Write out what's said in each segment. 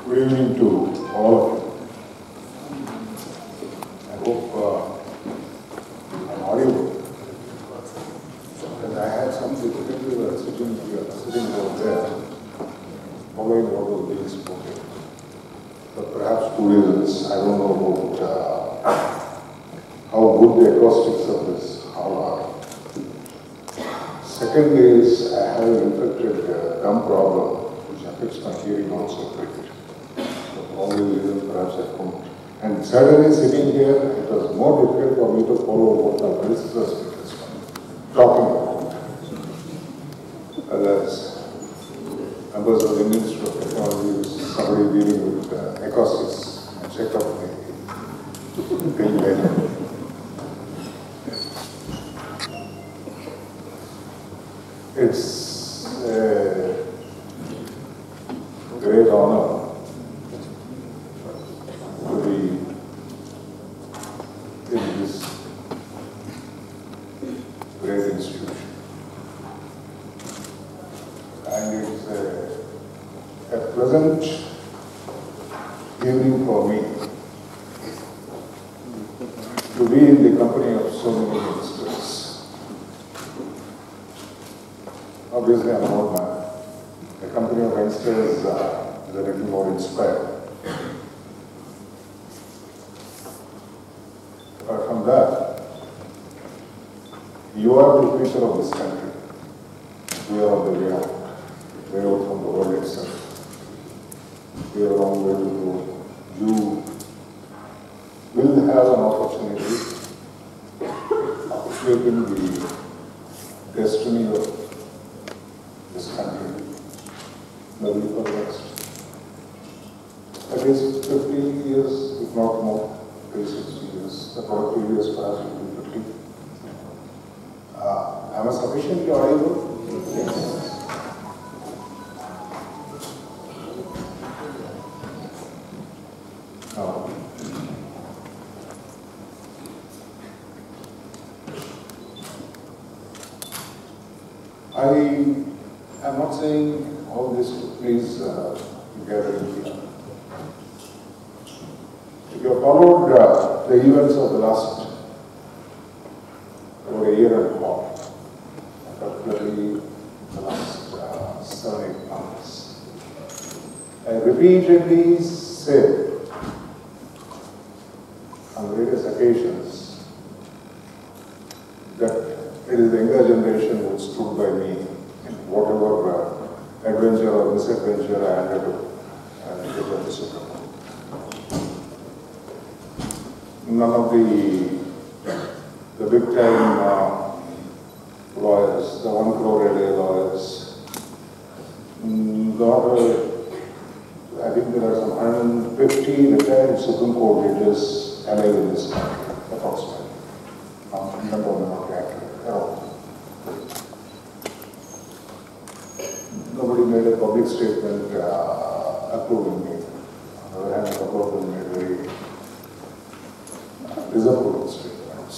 Good evening to all of you. I hope I'm audible. And I had some difficulty with sitting over there, following what was being spoken. But perhaps two reasons. I don't know about how good the acoustics of this hall are. Second is I have an infected gum problem, which affects my hearing also a bit. For all these reasons, perhaps I couldn't. And certainly sitting here, it was more difficult for me to follow what my predecessor speakers were talking about. Others, members of the Ministry of Technology, somebody dealing with acoustics, and check up my thing later. It's a great honor to be in this great institution. And it's a pleasant evening for me to be in the company of so many ministers. Obviously, I'm an old man. The company of youngsters is a little more inspired. Apart from that, you are the future of this country. We are on the way out from the world itself. We are a long way to go. You will have an opportunity of shaping the destiny of this country, maybe for the next at least 50 years, if not more, 60 years, about 2 years perhaps, maybe 50. Am I sufficiently audible? Yes. Now, I'm not saying all this to please gather here. If you have followed the events of the last over a year and a half, particularly the last 7-8 months, I repeatedly said on various occasions that it is the younger generation who stood by me in whatever adventure or misadventure I undertook and get the Supreme Court. None of the big time lawyers, the 1 crore a day lawyers, I think there are some 150 retired Supreme Court judges alive in this country, approximately. Number not accurate at all. Nobody made a public statement approving me. On the other hand, a couple of them made very disapproval statements.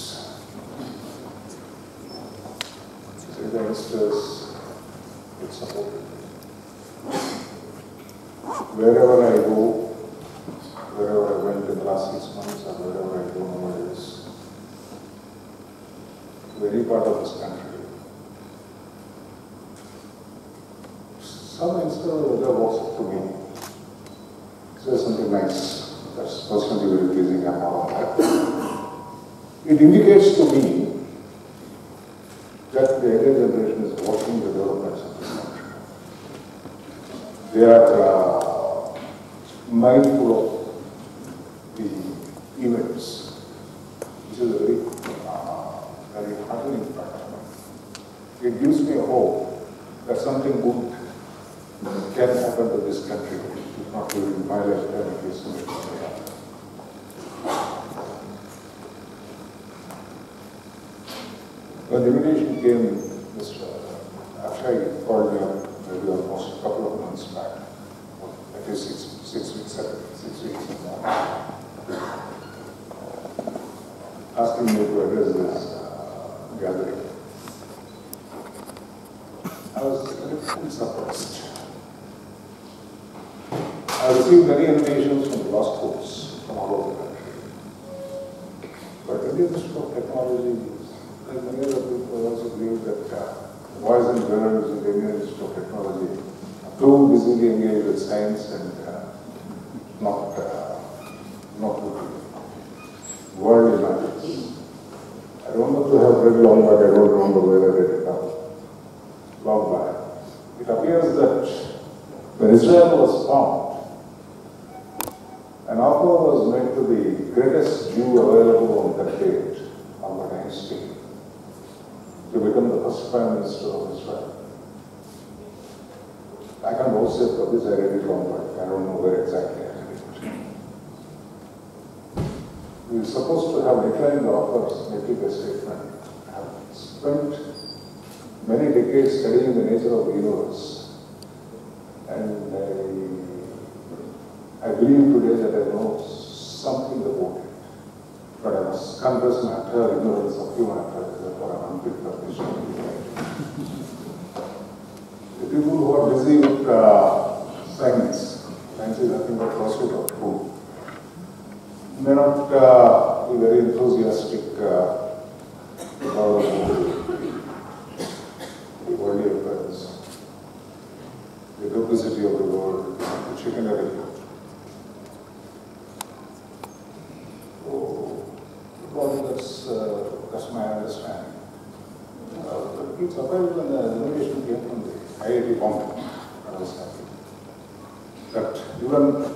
So the youngsters get supported. Wherever I go, wherever I went in the last 6 months, or wherever I go nowadays, to any part of this country, some youngster there walks up to me, says something nice. That's personally very pleasing. I'm not on that. It indicates to me that the younger generation is watching the developments of this country. They are mindful of the events, which is a very heartening fact. It gives me a hope that something good can happen to this country, if not during my lifetime, at least in the future. When the invitation came, after I called me up, maybe almost a couple of months back, at least 6 weeks, 7 weeks, asking me to address this gathering, I was a little surprised. I I've received many invitations from law schools from all over the country. But Indian Institute of Technology, like many other people, also believe that boys and girls in the Indian Institute of Technology are too busily engaged with science and not with worldly matters. I don't know if you have read long back, I don't remember where I read it now. Long back. It appears that when Israel was found, an offer was made to the greatest Jew available on that date, Albert Einstein, to become the first Prime Minister of Israel. I can't also say for this, I read it long back. I don't know where exactly I read it. We were supposed to have declined the offers, making a statement. I have spent many decades studying the nature of the universe, and I believe today that I know something about it, but I must confess my utter ignorance of human affairs, therefore I am unfit for this. The people who are busy with science is nothing but pursuit of truth, may not be very enthusiastic about the worldly affairs, the duplicity of the world, the chicanery. That's my understanding. It's surprised when the invitation came from the IIT Bombay. I was happy. But even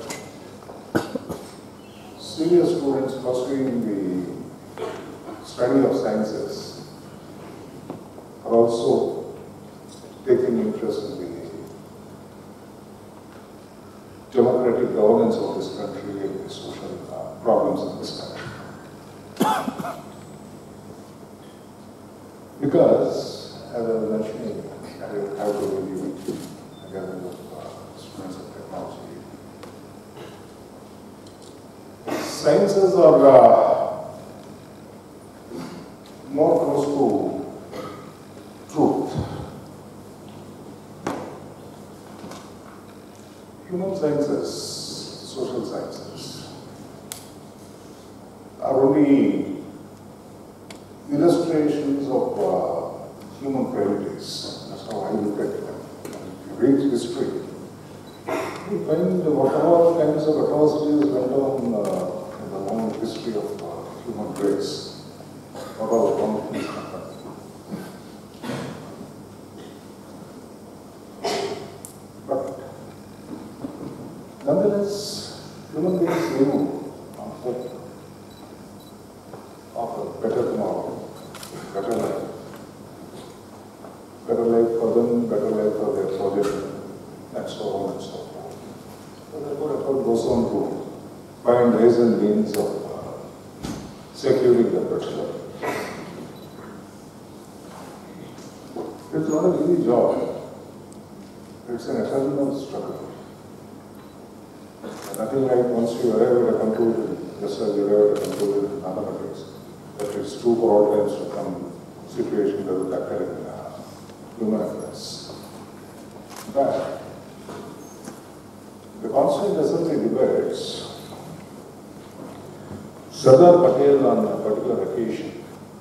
senior students pursuing the study of sciences are also taking interest in the democratic governance of this country and the social problems of this country. Because, as I was mentioning, I have to really meet a gathering of students of technology. Sciences are more close to truth. Human sciences, social sciences, are only illustrations of human frailties. That's how I look at them. If you read history, you find whatever kinds of atrocities went on in the long history of human race, what all the wrong things happened. But nonetheless, human beings live on hope of a better tomorrow. Better life for them, better life for their children, and so on and so forth. So therefore, effort goes on to find ways and means of securing the better life. It's not an easy job. It's an eternal struggle. Nothing like once you arrive at a conclusion, just as you arrive at a conclusion in mathematics, that it's true for all times to come situation that will occur in human affairs. But the Constituent Assembly debates, Sardar Patel on a particular occasion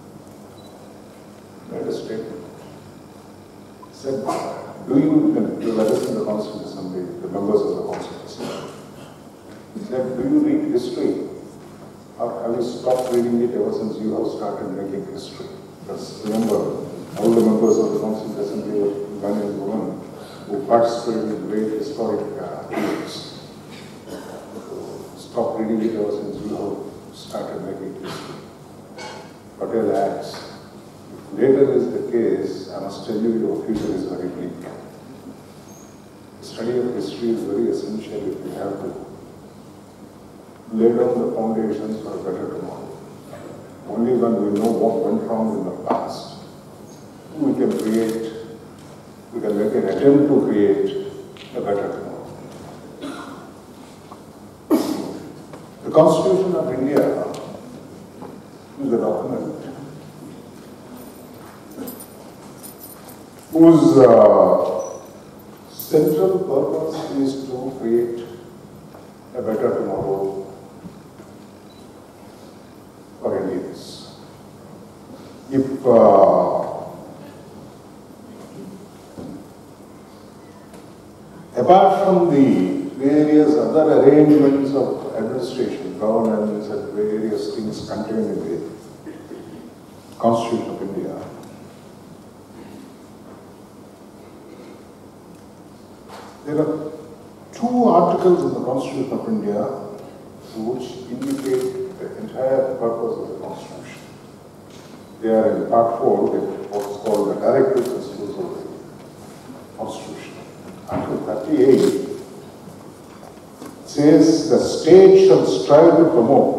made a statement. He said, do you represent the Constituent Assembly, the members of the Constituent Assembly? He said, do you read history? Or have you stopped reading it ever since you have started making history? Because remember, all the members of the Constituent Assembly were men and women who participated in great historic events. So stop reading it ever since you have started making history. Patel adds, if later is the case, I must tell you your future is very bleak. The study of history is very essential if you have to lay down the foundations for a better tomorrow. Only when we know what went wrong in the past, we can make an attempt to create a better tomorrow. The Constitution of India is a document whose central purpose is to create apart from the various other arrangements of administration, governance and various things contained in the Constitution of India, there are two articles in the Constitution of India which indicate the entire purpose of the Constitution. They are in Part 4, what's called the directive principles of the Constitution. Article 38 says the state shall strive to promote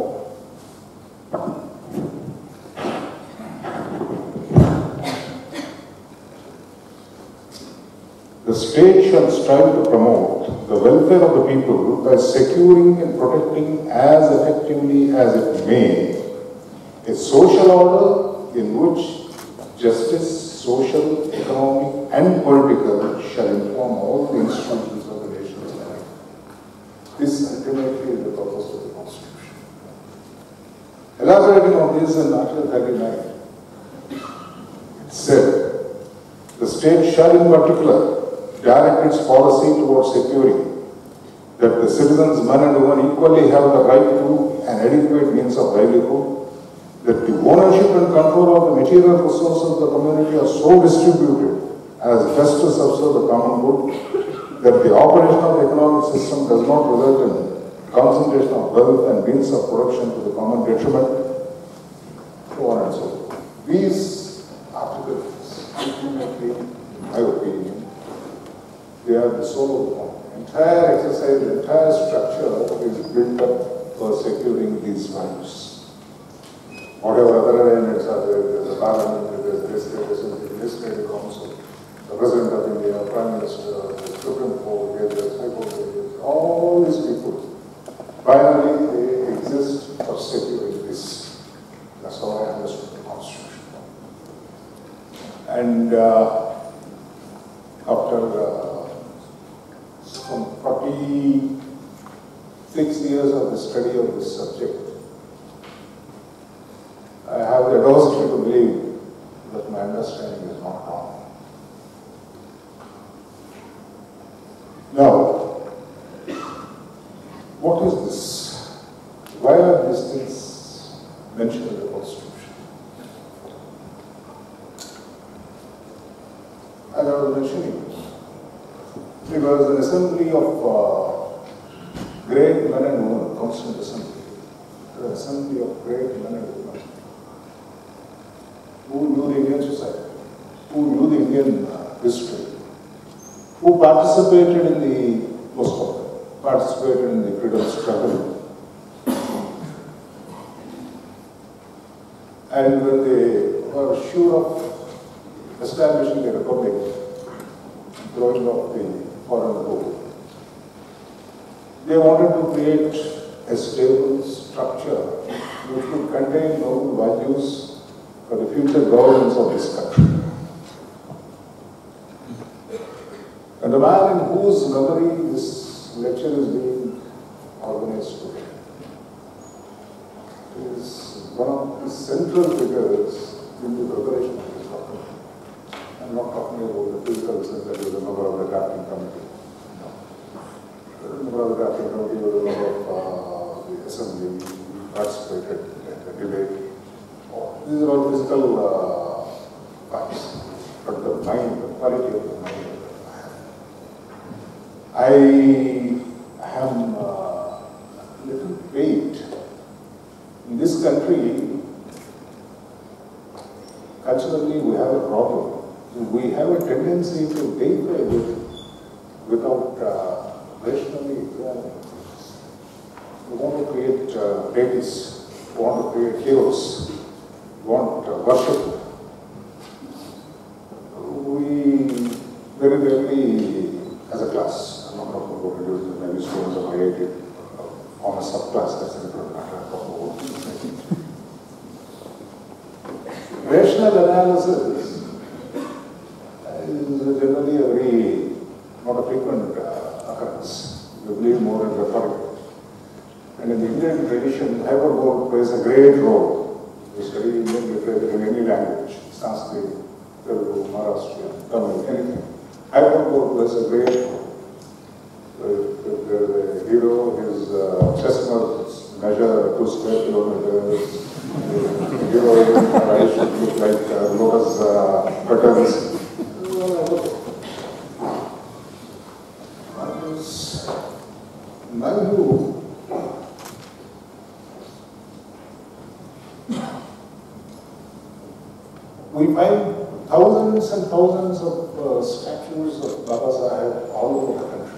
the welfare of the people by securing and protecting as effectively as it may a social order in which justice, social, economic and political shall inform all the institutions of the nation's life. This ultimately is the purpose of the Constitution. Elaborating on this in Article 39, it said, the state shall in particular direct its policy towards securing that the citizens, men and women, equally have the right to an adequate means of livelihood, that the ownership and control of the material resources of the community are so distributed as best to serve the common good, that the operation of the economic system does not result in concentration of wealth and means of production to the common detriment, so on and so forth. These articles, ultimately, in my opinion, they are the soul of the entire exercise, the entire structure is built up for securing these values. Whatever other arrangements are there, there's a parliament, there's the legislative council, the President of India, Prime Minister, the Supreme Court, there's High Court, all these people, finally they exist for securing this. That's how I understood the Constitution. And after some 46 years of the study of this subject, I have the audacity to believe that my understanding is not wrong. Now, what is this? Why are these things mentioned in the Constitution? As I was mentioning, because an assembly of great men and women, Constituent Assembly, an assembly of great men and women who knew the Indian society, who knew the Indian history, who participated in the participated in the freedom struggle. And when they were sure of establishing the republic, throwing off the foreign rule, they wanted to create a stable structure which would contain noble values for the future governance of this country. And the man in whose memory this lecture is being organized today is one of the central figures in the preparation of this document. I'm not talking about the physical sense that he was a member of the drafting committee. No. A member of the drafting committee was a member of the assembly, he participated in the debate. These are all physical facts, but the mind, the quality of the mind. I am a little pained. In this country, culturally we have a problem. We have a tendency to take without rationally examining. We want to create deities, we want to create heroes, we want worship. We very rarely, as a class, I'm not talking about individuals, maybe students of IIT, on a subclass, that's a different matter. Rational analysis is generally a very, not a frequent occurrence. We believe more in rhetoric. And in the Indian tradition, hyperbole plays a great role. We study Indian literature in any language. Sanskrit, Telugu, Maharashtrian, Tamil, anything. Hyperboard was a great one. The hero, his chestnuts measure 2 square kilometers. The heroine, her eyes should look like lotus petals. Naidu, we find thousands and thousands of statues of Baba Saheb all over the country.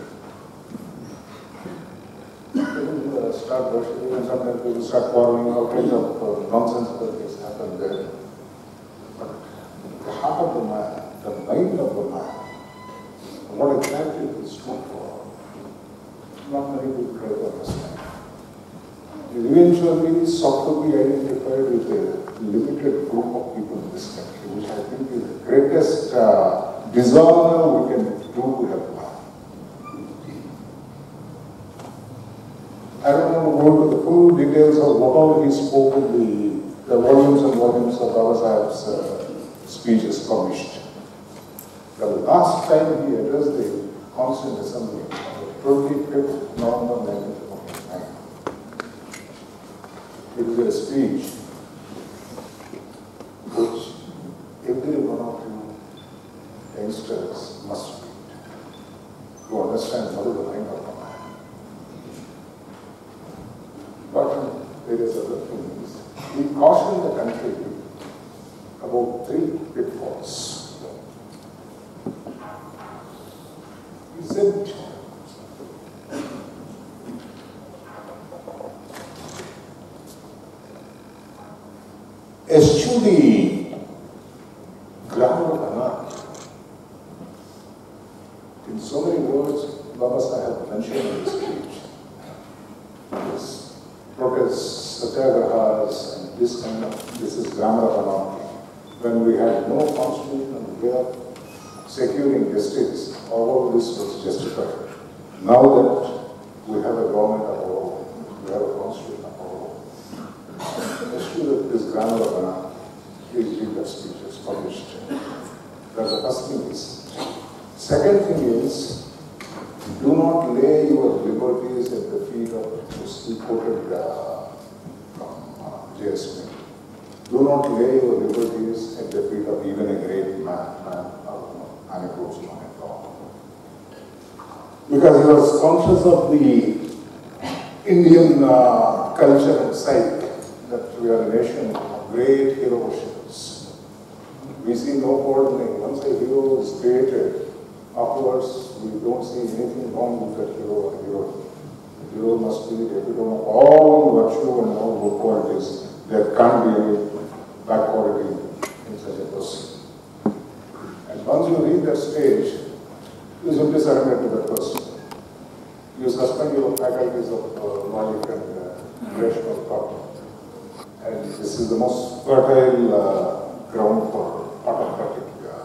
People start worshipping and sometimes people start quarreling, all kinds of nonsensical things happen there. But the heart of the man, the mind of the man, what exactly he stood for, not many people try to understand. It eventually sought to be identified with a limited group of people in this country, which I think is the greatest dishonor we can do to have man. I don't want to go into the full details of what all he spoke in the volumes and volumes of Baba Saheb's speeches published. The last time he addressed the Constituent Assembly on the 25th November 1949, it was a speech which every one of you youngsters must read to understand what is the mind of a man. But various other things. He cautioned the country about 3 pitfalls. He said, eschew the grammar of anarchy. In so many words, Baba Saheb mentioned in his speech, this protests, satyagrahas, and this is grammar of anarchy. When we had no constitutional way of securing justice, all of this was justified. Now that we have a government of our own, we have a constitution of our own, this grammar of anarchy, please read that speech, it's published. That's the first thing is. Second thing is, do not lay your liberties at the feet of, he quoted from J. Smith. Do not lay your liberties at the feet of even a great man anecdotes on it all. Because he was conscious of the Indian culture and psyche, that we are a nation of great hero worshippers. We see no fault in it. Once a hero is created, afterwards we don't see anything wrong with that hero or heroine. The hero must be the epitome of all virtue and all good qualities. There can't be any bad quality in such a person. And once you reach that stage, you simply surrender to that person. You suspend your faculties of logic and rational thought. And this is the most fertile ground for autocratic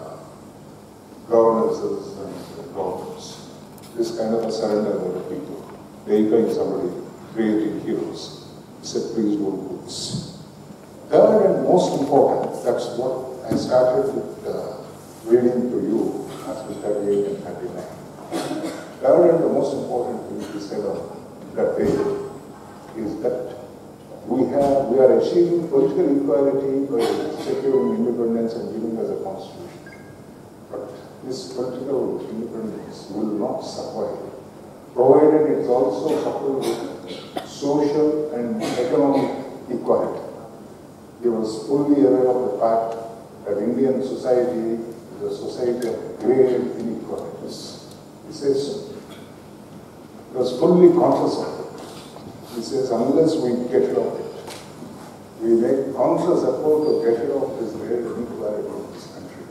governances and governments. This kind of a surrender by the people, deifying somebody, creating heroes. He said, please don't do this. Third and most important, that's what I started with reading to you after 38 and 39. Third and the most important thing he said on that day is that we are achieving political equality by securing independence and giving us a constitution. But this political independence will not survive, provided it is also coupled with social and economic equality. He was fully aware of the fact that Indian society is a society of great inequalities. He says so. He was fully conscious of it. He says, unless we get rid of it, we make conscious effort to get rid of this great inequality in this country,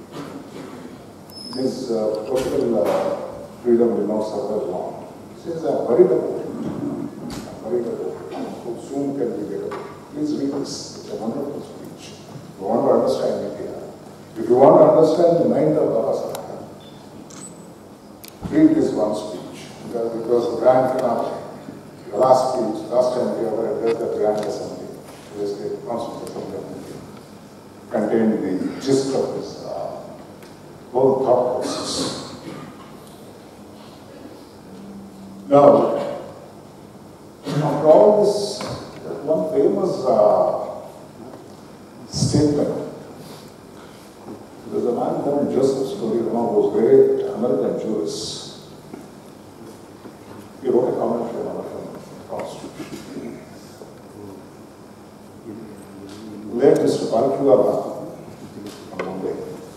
this political freedom will not survive long. He says, I'm worried about it. I'm worried about it. How soon can we get it? Please read this. It's a wonderful speech. If you want to understand India, if you want to understand the mind of Baba Saheb, read this one speech. Because it was the grand finale. The last speech, last time we ever addressed the Grand Assembly, it was the Constitutional Assembly of India. contained the gist of his whole thought process. Now, after all this, one famous statement. There's a man called Joseph Story, one of those great American jurists. He wrote a commentary on the Constitution. Late Mr. Palkiwala from Mumbai,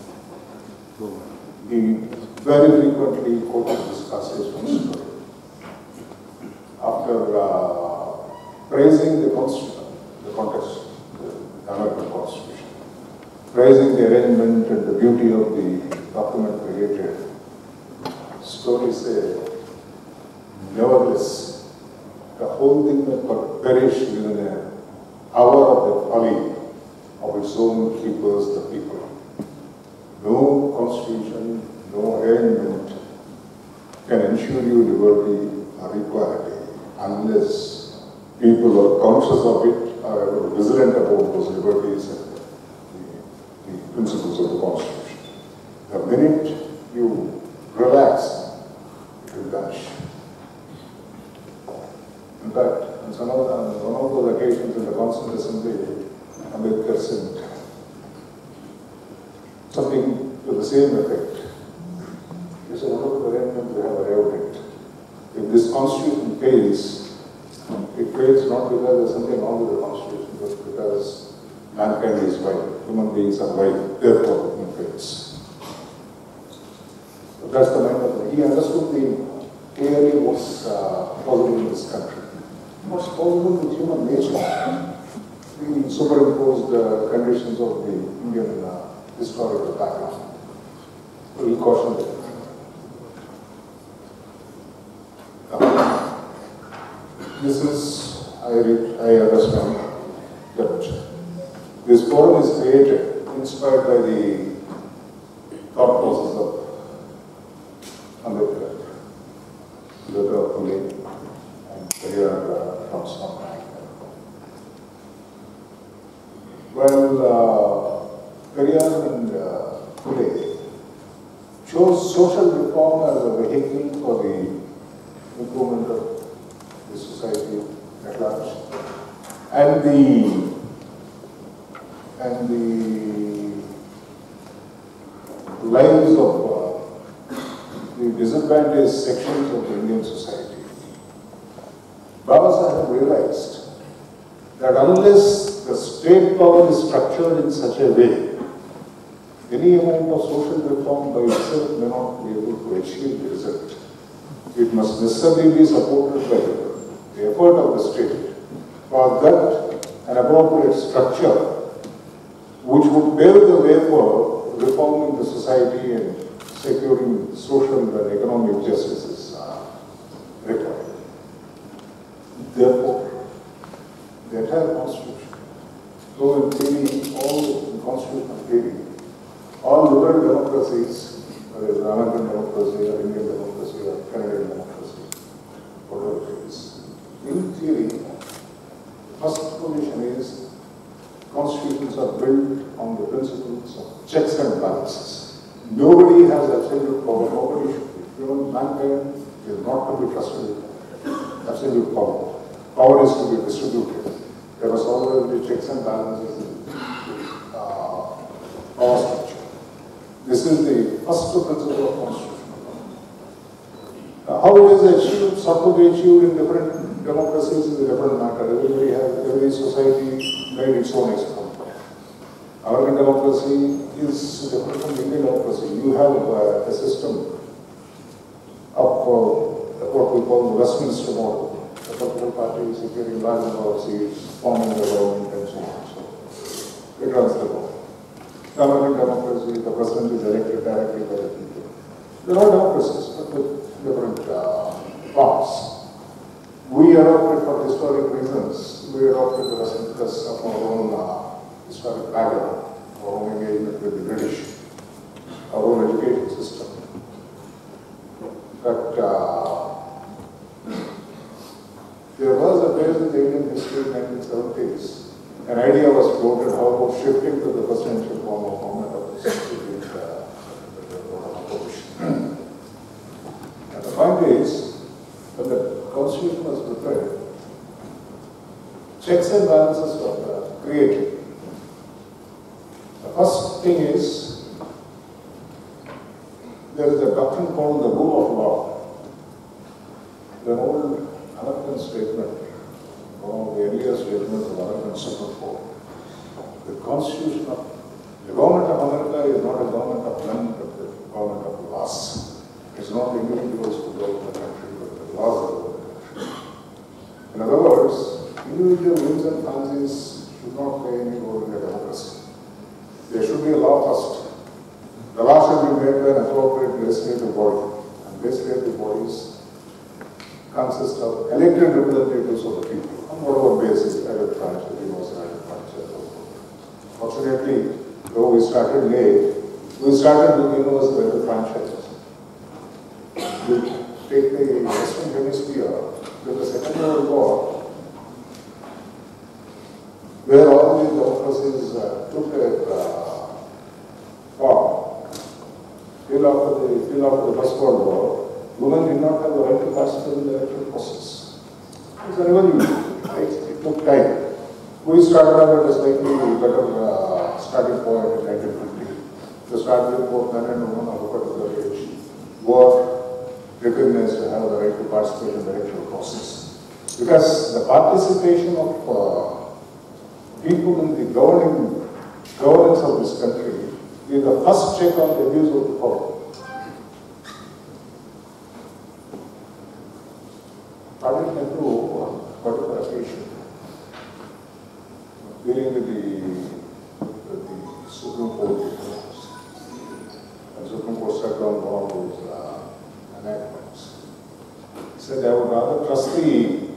he very frequently quoted this passage from Story. After praising the Constitution, the context, the American Constitution, praising the arrangement and the beauty of the document created, Story said, nevertheless, the whole thing will perish within an hour of the folly of its own keepers, the people. No constitution, no arrangement can ensure you liberty or equality unless people are conscious of it, are vigilant about those liberties and the principles of the Constitution. The minute you relax, it will vanish. In fact, on one of those occasions in the Constituent Assembly, Ambedkar said something to the same effect. He said, one of the arrangements we have arrived at. If this Constitution fails, it fails not because there's something wrong with the Constitution, but because mankind is wild, human beings are wild, therefore it fails. So that's the mind of it. He understood clearly what's possible in this country. What's possible with human nature? We superimposed the conditions of the Indian historical background. We caution them. This is, I understand that this forum is created, inspired by the thought process of Ambedkar, Ambedkar-Periyar, and Periyar comes from. Well, Periyar and Periyar chose social reform as a vehicle for the improvement of the society at large, and the lives of the disadvantaged sections of the Indian society. Baba Sahib realized that unless the state power is structured in such a way, any amount of social reform by itself may not be able to achieve the result. It must necessarily be supported by the effort of the state. For that, an appropriate structure which would pave the way for reforming the society and securing social and economic justice is required. Therefore, the entire Constitution, though in theory, all in constitutional theory, all liberal democracies, whether it's American democracy or Indian democracy or Canadian democracy, whatever it is, in theory, the first position is constitutions are built on the principles of checks and balances. Nobody has absolute power, nobody should be. Even mankind is not to be trusted with absolute power. Power is to be distributed. There must always be checks and balances in power structure. This is the first principle of constitutional law. How it is achieved, sort of achieved in different democracies is a different matter. Every society made its own example. American democracy is different from Indian democracy. You have a system of what we call the Westminster model. The political party is securing large number of seats, forming the government and so on. So it runs the government. The American democracy, the president is elected directly by the people. There are democracies, but with different forms. We adopted for historic reasons. We adopted the Western because of our own historic background, our own engagement with the British, our own education system. But there was a phase in the Indian history in the 1970s an idea was floated how about shifting to the presidential form of government of the opposition. And the point is, when the constitution was prepared, checks and balances were created. The first thing is, there is a doctrine called the rule of law. The old American statement, one of the earlier statements of American Supreme Court. The Constitution of the government of America is not a government of men, but the government of laws. It's not the individuals who govern the country, but the laws that govern the country. In other words, individual whims and fancies should not play any role in a democracy. There should be a law first. The law should be made by an appropriate legislative body, and legislative bodies consist of elected representatives of the people on whatever basis, private franchise, universal franchise. Fortunately, though we started late, we started with universal franchises. We take the Western Hemisphere with the Second World War, where all the democracies took their form. Till after the First World War, women did not have the right to participate in the electoral process. It was a revolution, right? It took time. We started out at a slightly better starting point in 1950. To start with, both men and women of a particular age were recognized to have the right to participate in the electoral process. Because the participation of people in the governance of this country is the first check on the abuse of the power. Pardon me to particular occasion, dealing with the Supreme Court, and Supreme Court struck down one of those enactments. He said, I would rather trust the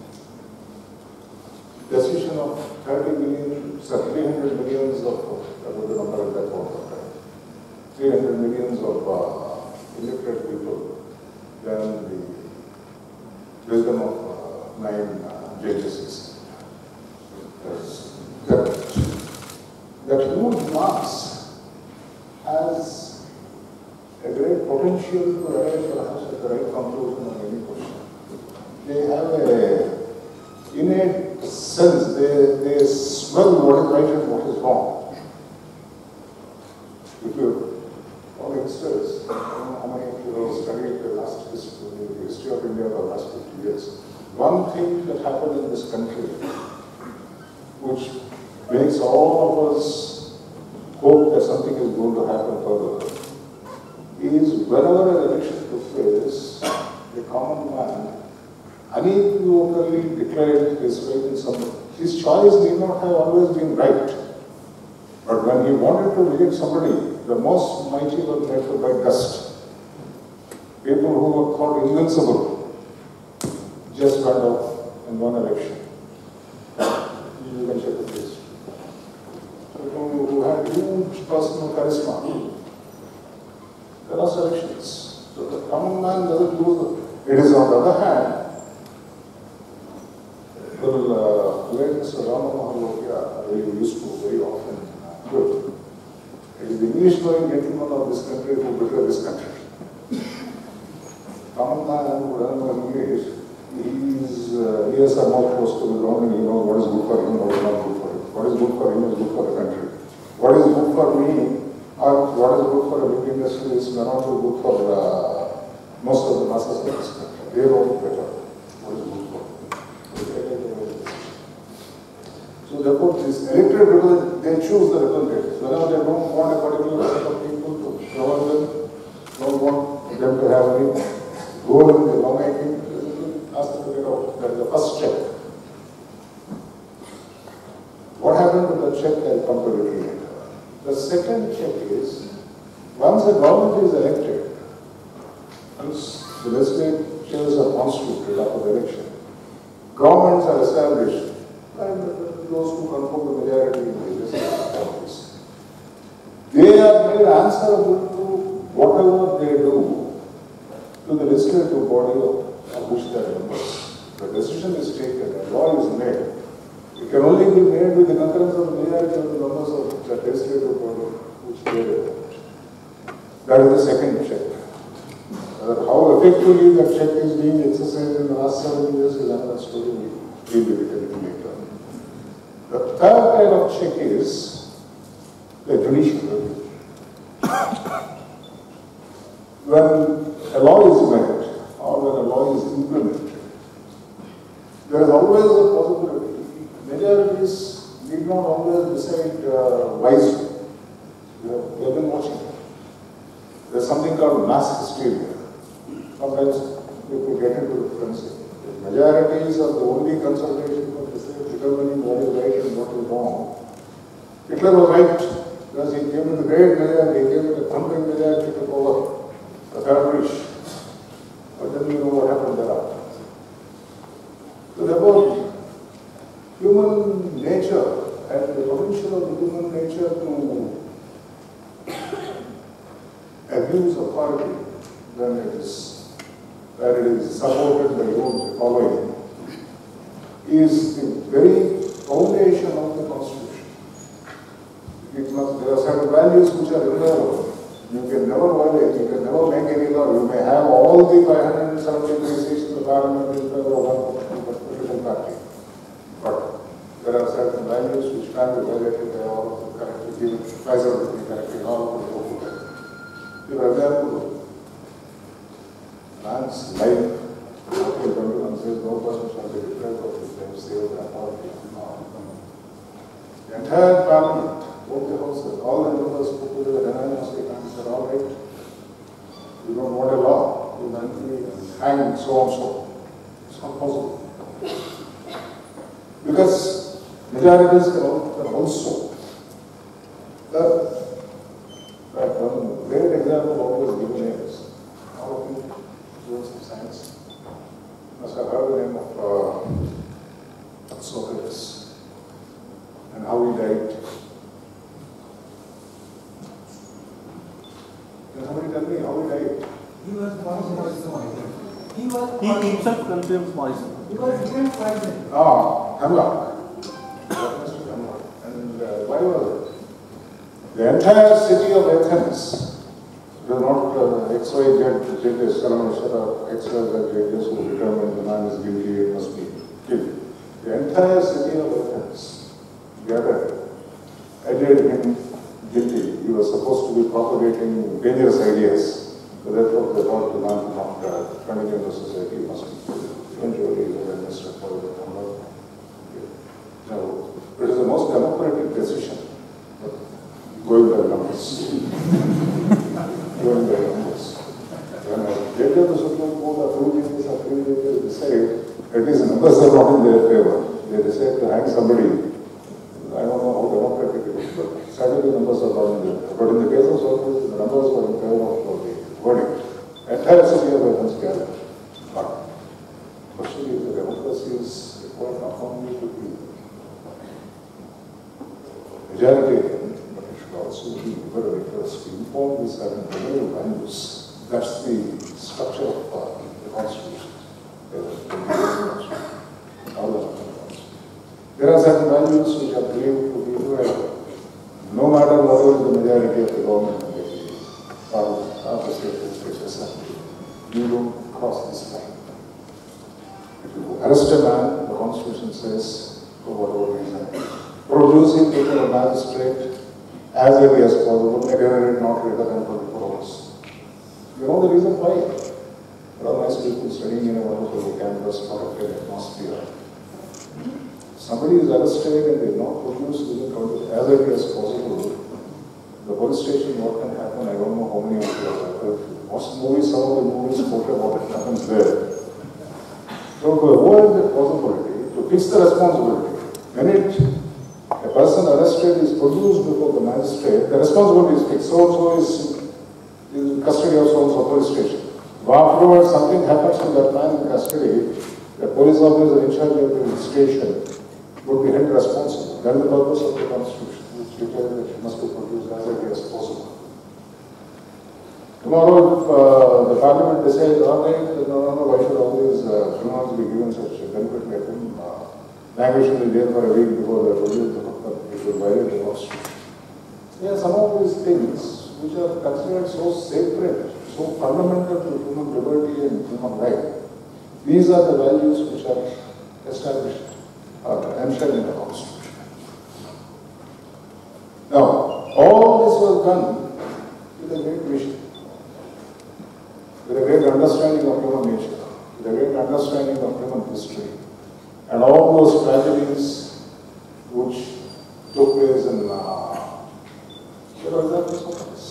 decision of 300 millions of, that was the number at that point of time, 300 millions of elected people than the wisdom of 9 judges. That huge mass has a great potential to arrive perhaps at the right conclusion on any question. They have a innate sense, they smell what is right and what is wrong. If you, for instance, how many of you have studied the history of India for the last 50 years? One thing that happened in this country, which makes all of us hope that something is going to happen further, is whenever an election took place, the common man unequivocally declared his faith in somebody. His choice may not have always been right, but when he wanted to reject somebody, the most mighty were led by dust. People who were called invincible just went off in one election. You can check the case. People who had huge personal charisma, they lost elections. So the common man doesn't lose it. It is on the other hand, late Mr. Ramamahalokia really used to very often quote, it is the English-knowing gentleman of this country who betrayed this country. Common man who doesn't know English, he has a mouth close to the ground and he knows what is good for him, what is not good for him. What is good for him is good for the country. What is good for me, or what is good for the big industry is may not be good for most of the masses of this country. They know better what is good for them. So therefore, this elected representatives, they choose the representatives. Whenever they don't want a particular set of people to govern them, don't want them to have any role in the lawmaking, ask them to get out. That is the first check. What happened to the check? I'll come to it later. The second check is, once a government is elected, once the legislatures are constituted after the election, governments are established, and those who control the majority in the legislative bodies, they are made answerable to whatever they do to the legislative body of which they are members. The decision is taken, a law is made. It can only be made with the concurrence of the majority of the members of the legislative body, which they report. That is the second check. How effectively that check is being exercised in the last 7 years is another story we will be telling later. The third kind of check is the judicial review. When a law is made or when a law is implemented, there is always a possibility. Majorities need not always decide wisely. We have been watching. There is something called mass hysteria. Sometimes people get into the frenzy. Majorities are the only consultation for determining what is right and what is wrong. Hitler was right because he came with a great majority, he came with a thumping majority to over the Third Reich. But then you know what happened thereafter. So about human nature and the potential of the human nature to abuse authority when it is supported by your following is the very foundation of the Constitution. There are certain values which are inviolable. You can never violate, you can never make any law. You may have all the 573 seats in the parliament in favor of one political party. But there are certain values which can't be violated by all of the correctly given, advisory correctly, all of the local. For example, man's life, Article 21 says no person shall be deprived of his life save the authority of law. The entire parliament, both the houses, all the members put together unanimously said, all right, you don't want a law, you mentally hang so and so. It's not possible. Because majorities can also. One great example always given is, all of you students of science must have heard the name of Socrates and how he died. Can somebody tell me how he died? He was poisoned. He himself consumed poison. He was given poison. Hemlock. And why was it? The entire city of Athens, it was not XYZ J Chelameswar or XYZ judges who determined the man is guilty, it must be killed. The entire city of Athens gathered, adjured him guilty. He was supposed to be propagating dangerous ideas. So therefore, they thought the man not continue in the society, he must be killed. Eventually, he was administered for the Bombay. Now, it is the most democratic decision. Going by numbers. Going by numbers. When a judge of the Supreme Court or two judges or three judges decide, at least the numbers are not in their favor. They decide to hang somebody. I don't know how democratic it is, but certainly numbers are not in their favor. But in the case of Socrates, the numbers were in favor of the verdict. Entire city of Athens gathered. But the question is, the democracy is required not only to be majority, also be liberal to inform these certain liberal values. That's the structure of the Constitution. There are certain values which are believed to be inviolable, no matter whether the majority of the government or the state legislature. You don't cross this line. If you arrest a man, the Constitution says, for whatever reason, produce him before a magistrate as early as possible, later not later than 24 hours. You know the reason why? There are nice people studying in a wonderful campus for a good atmosphere. Somebody is arrested and they are not produced within 20 as early as possible. The police station, what can happen? I don't know how many of you have heard. Most movies, some of the movies quote about it happens there. So to avoid the possibility, to fix the responsibility, when a person arrested is produced before the magistrate, the responsibility is fixed. So is in custody of so police station. But afterwards, something happens to that man in custody, the police officer in charge of the station would be held responsible. That is the purpose of the Constitution, which declares that it must be produced as early as possible. Tomorrow, if the Parliament decides, all right, no, why should all these criminals be given such benefit like him? language in the jail for a week before they produce the book, but it will violate the Constitution. There are some of these things which are considered so sacred, so fundamental to human liberty and human life. These are the values which are established or enshrined in the Constitution. Now, all this was done with a great vision, with a great understanding of human nature, with a great understanding of human history, and all those tragedies which took place in there was that focus.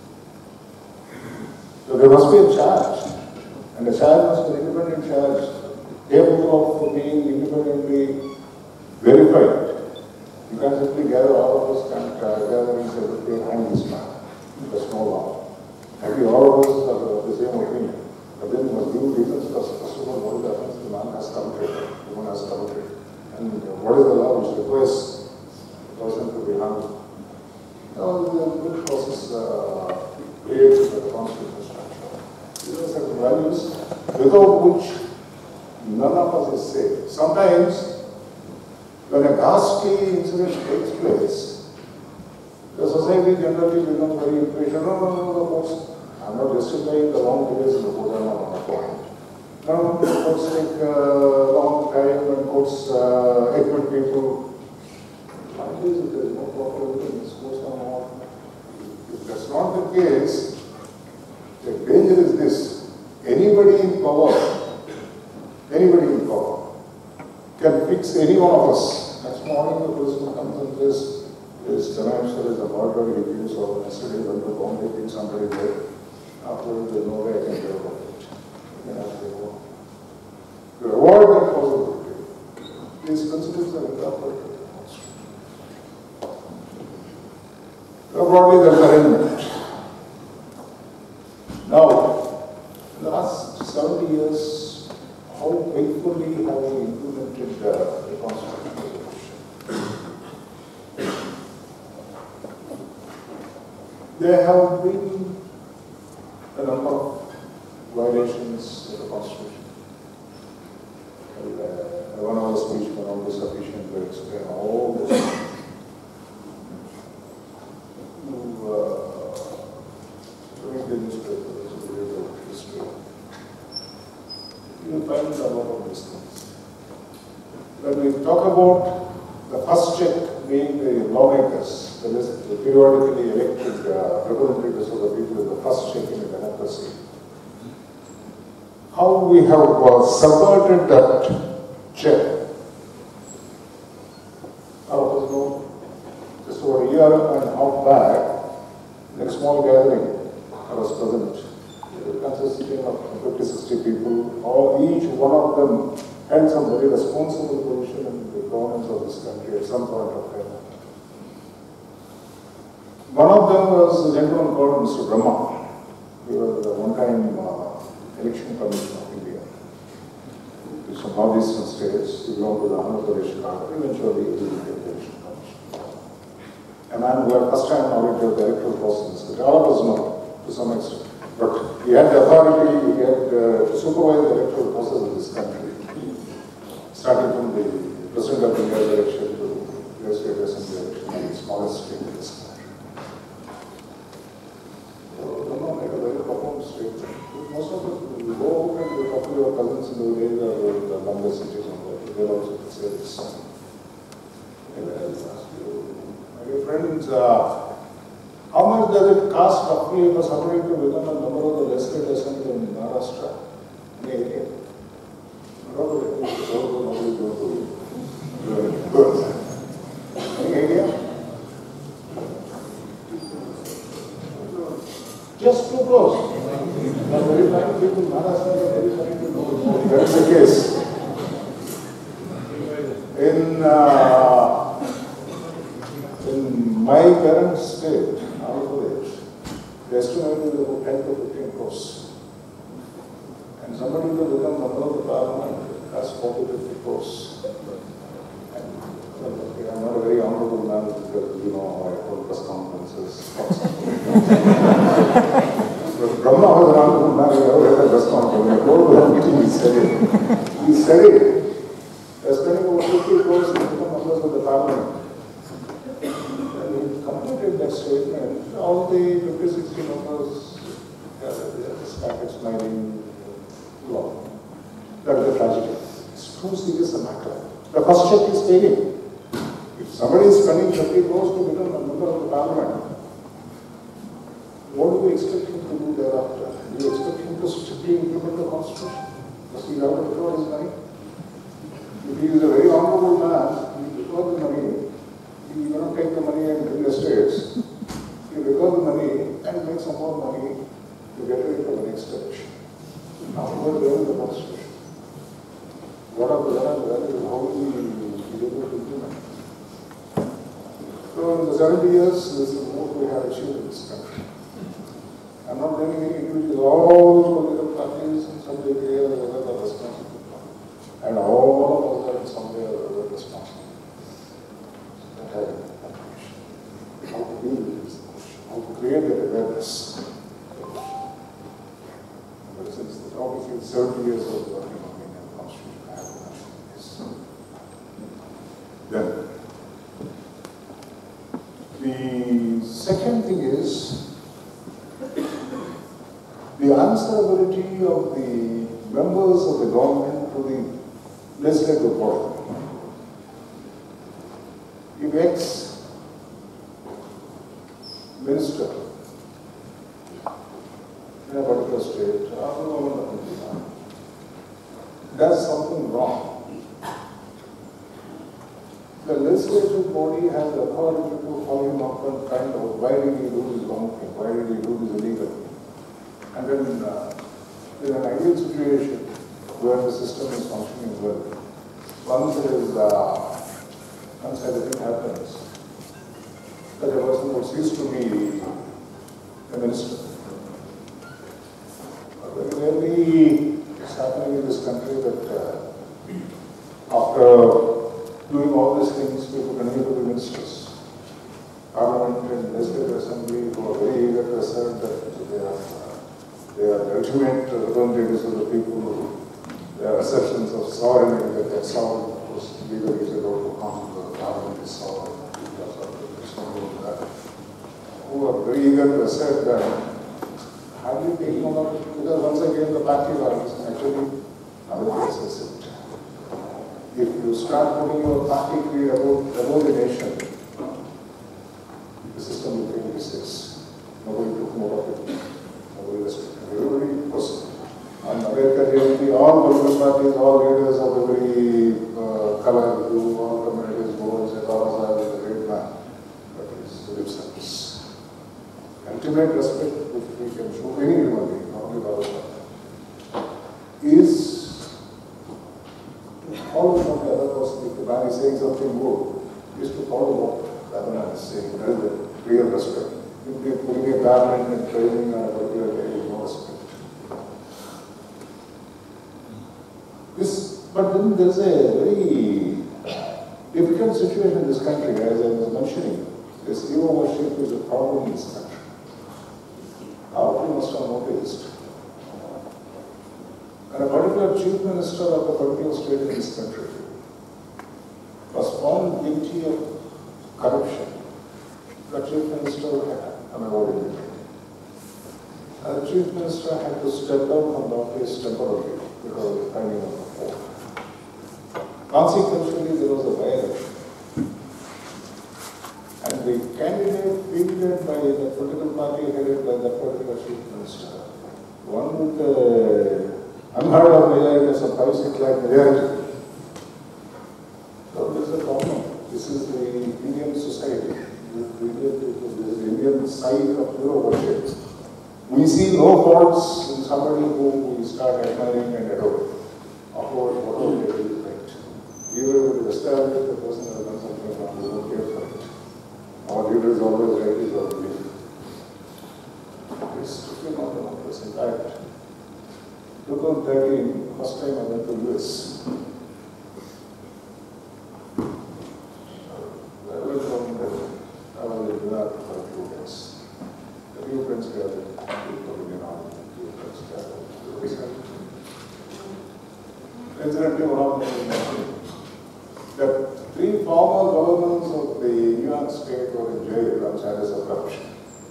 So there must be a charge, and the charge must be an independent charge, capable of being independently verified. You can't simply gather all of us and gather and say, okay, hang this man. That's no law. Maybe all of us are of the same opinion. But then you must give reasons for first of all, what happens? The man has committed, the woman has committed. And what is the law which requires the person to be hung? Now, the good process creates the constitutional structure. These are certain values without which none of us is safe. Sometimes, when a ghastly incident takes place, the society generally becomes very impatient. No, courts, I'm not justifying the long delays in the court, I'm not on a point. No, courts take a long time and courts admit people. Why is it there is no proper evidence? Courts are not. If that's not the case, the danger is this. Anybody in power can fix any one of us. Next morning, the person comes and says, J Chelameswar is a murderer, he kills or yesterday went to Bombay, killed somebody there. Afterwards, there's no way I can get about it. To avoid that possibility, these principles are incorporated in the Constitution. So broadly, there's arrangement. Now, in the last 70 years, how faithfully have we implemented the Constitution? There have been a number of violations of the Constitution. And 1 hour speech will not be sufficient to explain all this. Read the newspapers, read the history. You will find a lot of these things. When we talk about the first check being the lawmakers, that is, the periodically elected representatives of the people, is the first check in a democracy. How we have subverted that check. All of us know, just over a year and a half back, in a small gathering, I was present, consisting of 50, 60 people, each one of them had some very responsible position in the governance of this country at some point of time. One of them was a gentleman called Mr. Brahma. He was the one-time election commissioner of India. He was from northeastern states. He belonged to the Andhra Pradesh cadre. Eventually, he became the election commissioner. A man who had first-time knowledge of the electoral process in this country. All of us know, to some extent. But he had the authority, he had to supervise the electoral process in this country. Starting from the President of India election to the State Assembly election, the smallest state in this country. So, like a very profound statement. Most of us will go out and we talk to your cousins in the village or the Bombay cities and they'll also say this. Maybe I'll ask you, my dear friends, how much does it cost roughly for somebody to become a member of the State Assembly in Maharashtra? Any idea? Any idea? Just too close. Now, very fine people in Maharashtra are very fine to know. That is the case. In my parents' state, Andhra Pradesh, the estimate is about 10 to 15 crores. And somebody will become member of the parliament has 40 to 50 crores. And, okay, I'm not a very honorable man because, I hold press conferences. But Brahma was an honorable man, he never had a press conference. I told him, he said it. He said it. They're spending over 50 crores that statement, all the 50, 60 members, they are started smiling long. That is the tragedy. It's too serious a matter. The first check is taken. If somebody is spending 50 crores to become a member of the parliament, what do we expect him to do thereafter? Do you expect him to strictly implement the constitution? Does he have to withdraw his money? If he is a very honorable man, he withdraw the money. He will not take the money and build estates. He withdraw the money and make some more money to get ready for the next election. Now, what is the constitution? What are the values? How will we be able to implement? So, in the 70 years, this is what we have achieved in this country. I'm not blaming any individuals, all political parties in some way or other are responsible. And all of us are in some way or other responsible. That has how to deal with this question, how to create that awareness. But since the topic is 70 years of working on Indian Constitution, I have to mention this. Then, the second thing is the answerability of the members of the government to the legislative body. If ex-minister in a particular state does something wrong, the legislative body has the authority to call him up and find out why did he do this wrong thing, why did he do this illegal thing. And then in an ideal situation where the system is functioning well, once anything happens, that a person would cease to be a minister. But very rarely it's happening in this country that after doing all these things, people continue to be ministers. Parliament and Legislative Assembly who are very eager to assert that they are the ultimate representatives of the people. They are assertions of sovereignty, that that's how it was legally said out to come to the Parliament is sovereign. Who are very eager to assert that. Have you taken on it? Because once again the party values actually Ambedkar says it. If you start putting your party creed above the nation, the system will take recess. Nobody took more of it. Nobody respected. Everybody was on Ambedkar, all political parties, all leaders of every color, all communities, boards, and all are a great man. But it's lip service. Ultimate respect which we can show any human being, not only Baba, is to follow what the other person, if the man is saying something good, is to follow what the other man is saying. That is the real respect. If they are putting a garment and training on a particular day, is no respect. But then there is a very difficult situation in this country, as I was mentioning. This ego worship is a problem in this country. Now, you must have noticed. And a particular chief minister of a particular state in this country was found guilty of corruption. The chief minister had an award in it. And the chief minister had to step down from the office temporarily because of the finding of the fault. Consequently, there was a by-election. And the candidate fielded by the political party headed by the particular chief minister, one with unheard of majority, some 5-6 lakh majority. So this is a problem. This is the Indian society. This is the Indian side of hero worship. We see no faults in somebody who we start admiring and adoring. Of course, whatever they do is right. Even if it is established, the person has done something wrong, we don't care for it. Our leader is always right, is our belief. It's strictly not the numbers. In fact, 2013, first time I went to US. I went from there. I was in New York for a few days. A few friends gathered, people in Iran, a few friends gathered. Incidentally, one of them mentioned that 3 former governors of the New York State were in jail on charges of corruption.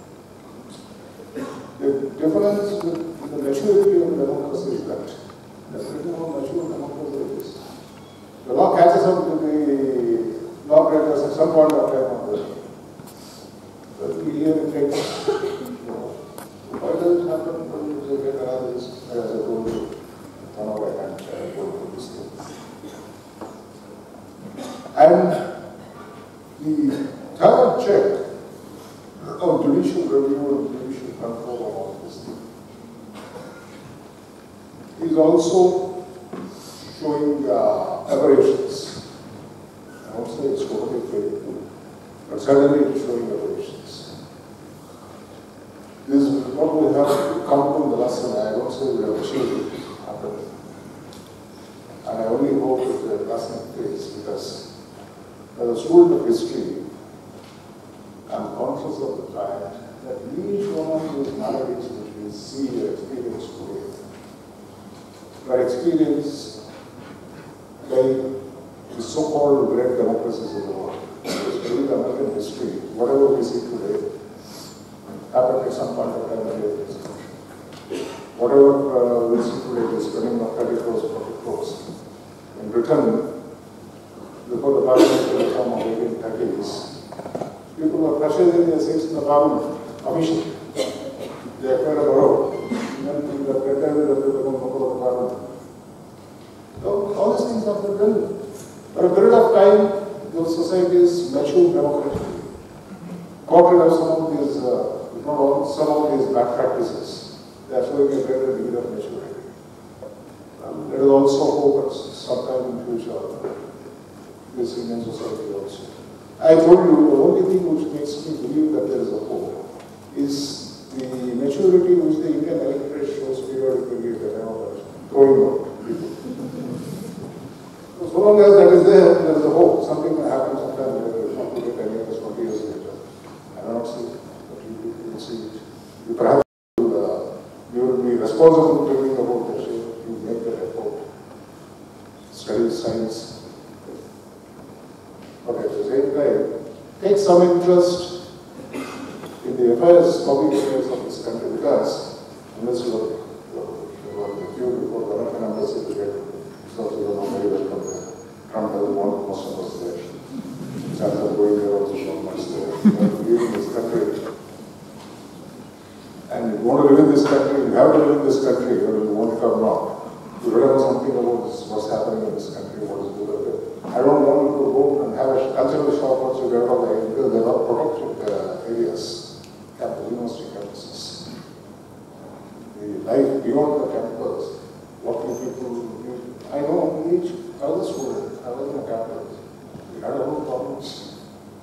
The difference with the maturity of democracy is that there is no mature democracy is. The law catches up to the lawbreakers at some point of time on the way. But here it takes, why does it happen? Well, you get analysis, as I told you, one hour I can't go through this thing. And the third check of judicial review and judicial control of all this thing is also showing aberrations. I won't say it's totally faithful, but certainly it's showing aberrations. This is what we have come to the lesson. I don't say we have achieved it after that. And I only hope that the lesson is because as a student of history, I'm conscious of the fact that each one of these maladies which we see or experience today are experienced by the so-called great democracies in the world. Study the American history, whatever we see today, happened at some point of time in the history. Whatever we see today, the spending of 30 crores, 40 crores. In Britain, before the parliamentary reform of 1830s, people were purchasing their seats in the parliament officially. They acquired a borough, and then they were pretended that they become a member of the parliament. So all these things have been done. For a period of time, those societies matured democratically. Got rid of some of these, if not all, some of these bad practices. They are showing a greater degree of maturity. There is also hope that sometime in the future, this Indian society also. I told you, the only thing which makes me believe that there is a hope is the maturity which the Indian electorate shows periodically at the time of throwing out people. So long as that is there is a hope. Something may happen sometime later, not to get 10 years, 20 years later. I do not see it, but you will see it. You perhaps you will be responsible for bringing about the shape. You make that effort. Study science. But at the same time, take some interest in the affairs, public affairs of this country, because unless you are the queue before the American embassy to get results, you are not very welcome there. Trump doesn't want most of us there. Chance of going there also not much there. You have to live in this country. And if you want to live in this country, you have to live in this country, or you won't come now. You better know something about what's happening in this country, what is good. I don't want you to go and have a cultural shock once you get out of the area, because there are protected areas, university campuses. The life beyond the campus, what do people do? I know each other student, I was in a campus, we had our own problems.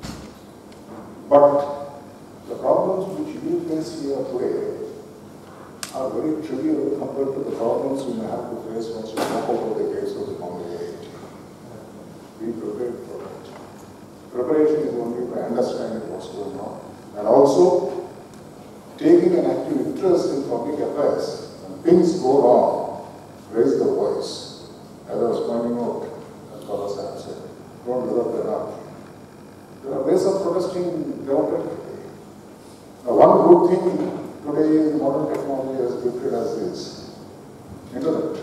But the problems which you face here today are very trivial compared to the problems you may have to face once you walk out of the gates of the Bombay. Be prepared for that. Preparation is only by understanding what's going on. And also, taking an active interest in public affairs. When things go wrong, raise the voice. As I was pointing out, as far as I have said, don't let up that up. There are ways of protesting democratically. Now, one good thing today is modern technology has gifted us is internet.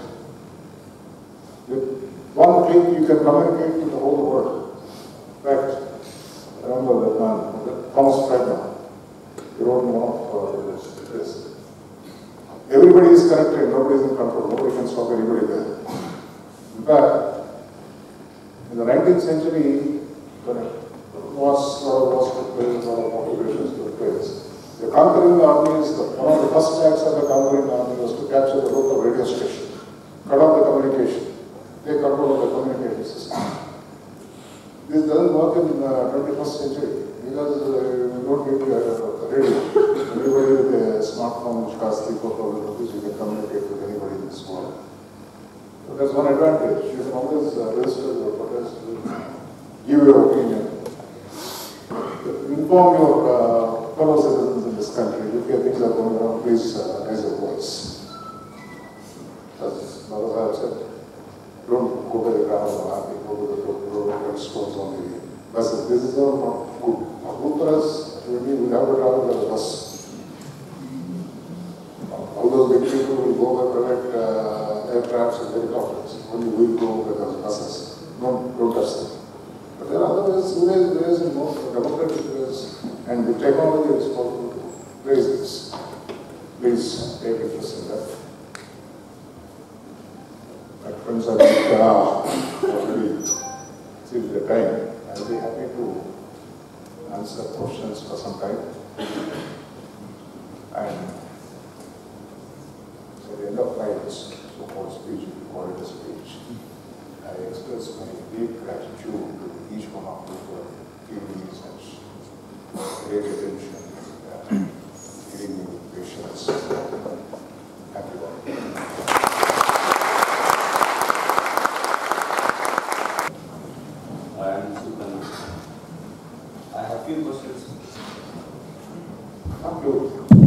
With one click, you can communicate with the whole world. In fact, I remember that man, Thomas Friedman, he wrote in one of this. Everybody is connected, nobody is in control, nobody can stop anybody there. In fact, in the 19th century, when wars took place, a lot of motivations took place. The conquering armies, one of the first acts of the conquering army was to capture the local radio station, cut off the communication. Take control of the communication system. This doesn't work in the 21st century because we don't need a radio. Everybody with a smartphone which costs $3,000-4,000, you can communicate with anybody in this world. So that's one advantage. You can always register your protest, give your opinion, inform your fellow citizens in this country. If your things are going wrong, please raise your voice. That's what I have said. Don't go to the ground of the army, go to the local stores only buses. This is all not good. Good for us, we have to travel by the bus. All those big people will go by private aircrafts and helicopters. Only we go by those buses. Don't touch them. But there are other ways and more democratic ways, and the technology is possible to raise this. Please take interest in that. My friends, I think already exceeded the time. I'll be happy to answer questions for some time. And at the end of my so-called speech, if you call it a speech, I express my deep gratitude to each one of you for giving me such great attention and giving me patience. Thank you all. I am Sukan. I have few questions. Thank you.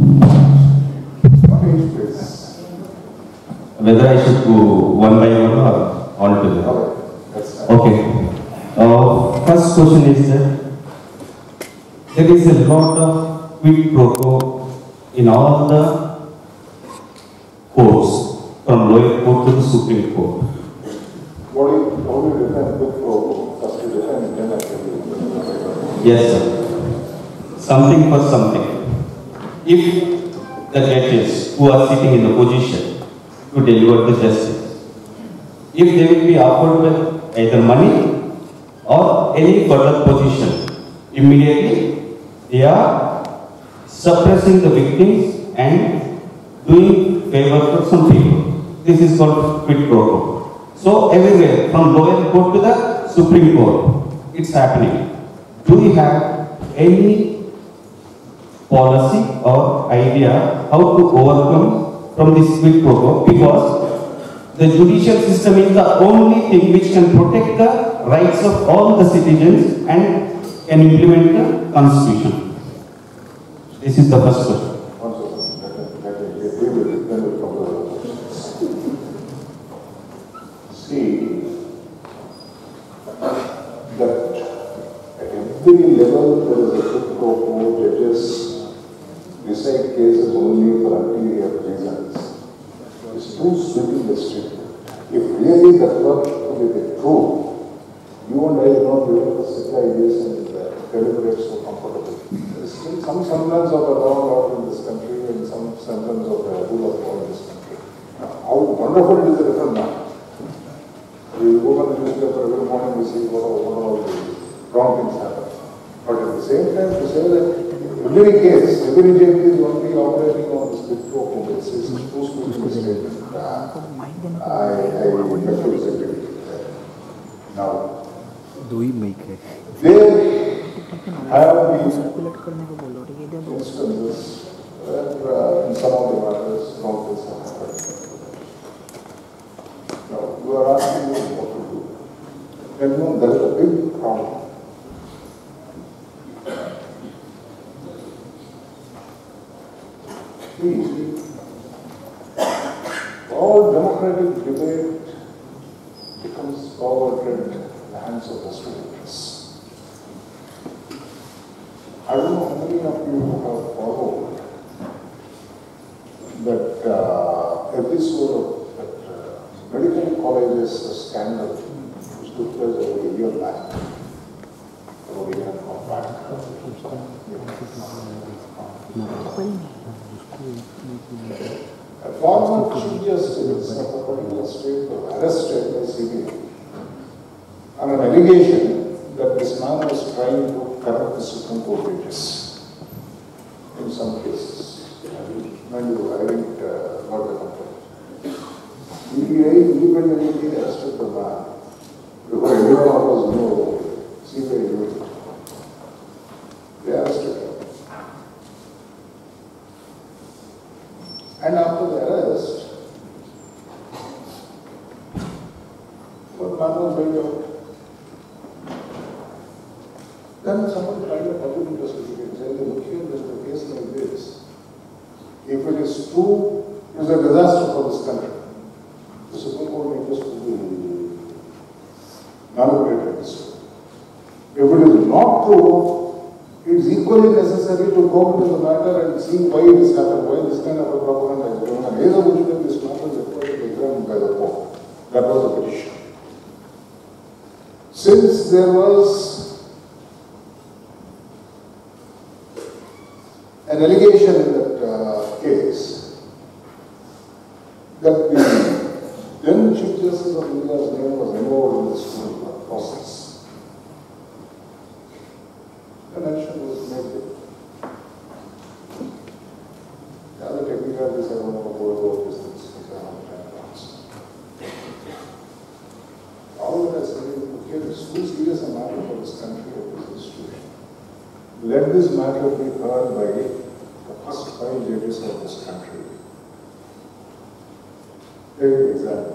Okay, please. Whether I should go one by one or all together? Okay. First question is that there is a lot of quid pro quo in all the courts, from lower court to the Supreme Court. What do you define quid pro quo? First you define, then I tell you. Yes, sir. Something for something. If the judges who are sitting in the position to deliver the justice, if they will be offered either money or any further position, immediately they are suppressing the victims and doing favor to some people. This is called quid pro quo. So everywhere, from lower court to the Supreme Court, it's happening. Do you have any policy or idea how to overcome from this quid pro quo? Because the judicial system is the only thing which can protect the rights of all the citizens and can implement the constitution. This is the first question. See that at every level there is a quid pro quo. Judges decide cases only for ulterior reasons. It's too sweeping the street. If really that were to be true, you and I will not be able to sit like this and deliberate so comfortably. There is still some semblance of a law and order in this country and some semblance of a rule of law in this country. How wonderful it is a different now. We open the newspaper every morning, we see what all the wrong things happen. But at the same time, to say that every case, every judge is only operating on this quid pro quo basis, is too sweeping a statement. I would have to disagree with that. Now, there have been instances where in some of the matters, wrong things have happened. Now, you are asking me what to do. Then there is a big problem. See, all democratic debate becomes forwarded in the hands of the students. I don't know how many of you have followed that episode of that medical colleges scandal which took place over a year back, over a year and a half back. A former chief justice of a particular state was arrested by CBI on an allegation that this man was trying to corrupt the Supreme Court judges in some cases. Mind you, I didn't got the complaint. CBI independently arrested the man before anyone was known. CBI knew it. They arrested him. And after the arrest, the man was bailed out. Then someone tried a public investigation and said, look here, there's a case like this. If it is true, it's a disaster for this country. The Supreme Court may just be manipulated this way. If it is not true, it is equally necessary to go into the matter and see why it has happened, why this kind of a propaganda is going on. Either which way this matter is required to be examined by the court. That was the petition. Since there was an allegation in that case that the then Chief Justice of India's name was involved in this process, the mention was made. The other technicalities I don't want to go about this things because I don't have time to answer. All that I say is, okay, it's too serious a matter for this country or this institution. Let this matter be heard by the first 5 judges of this country. Take an example.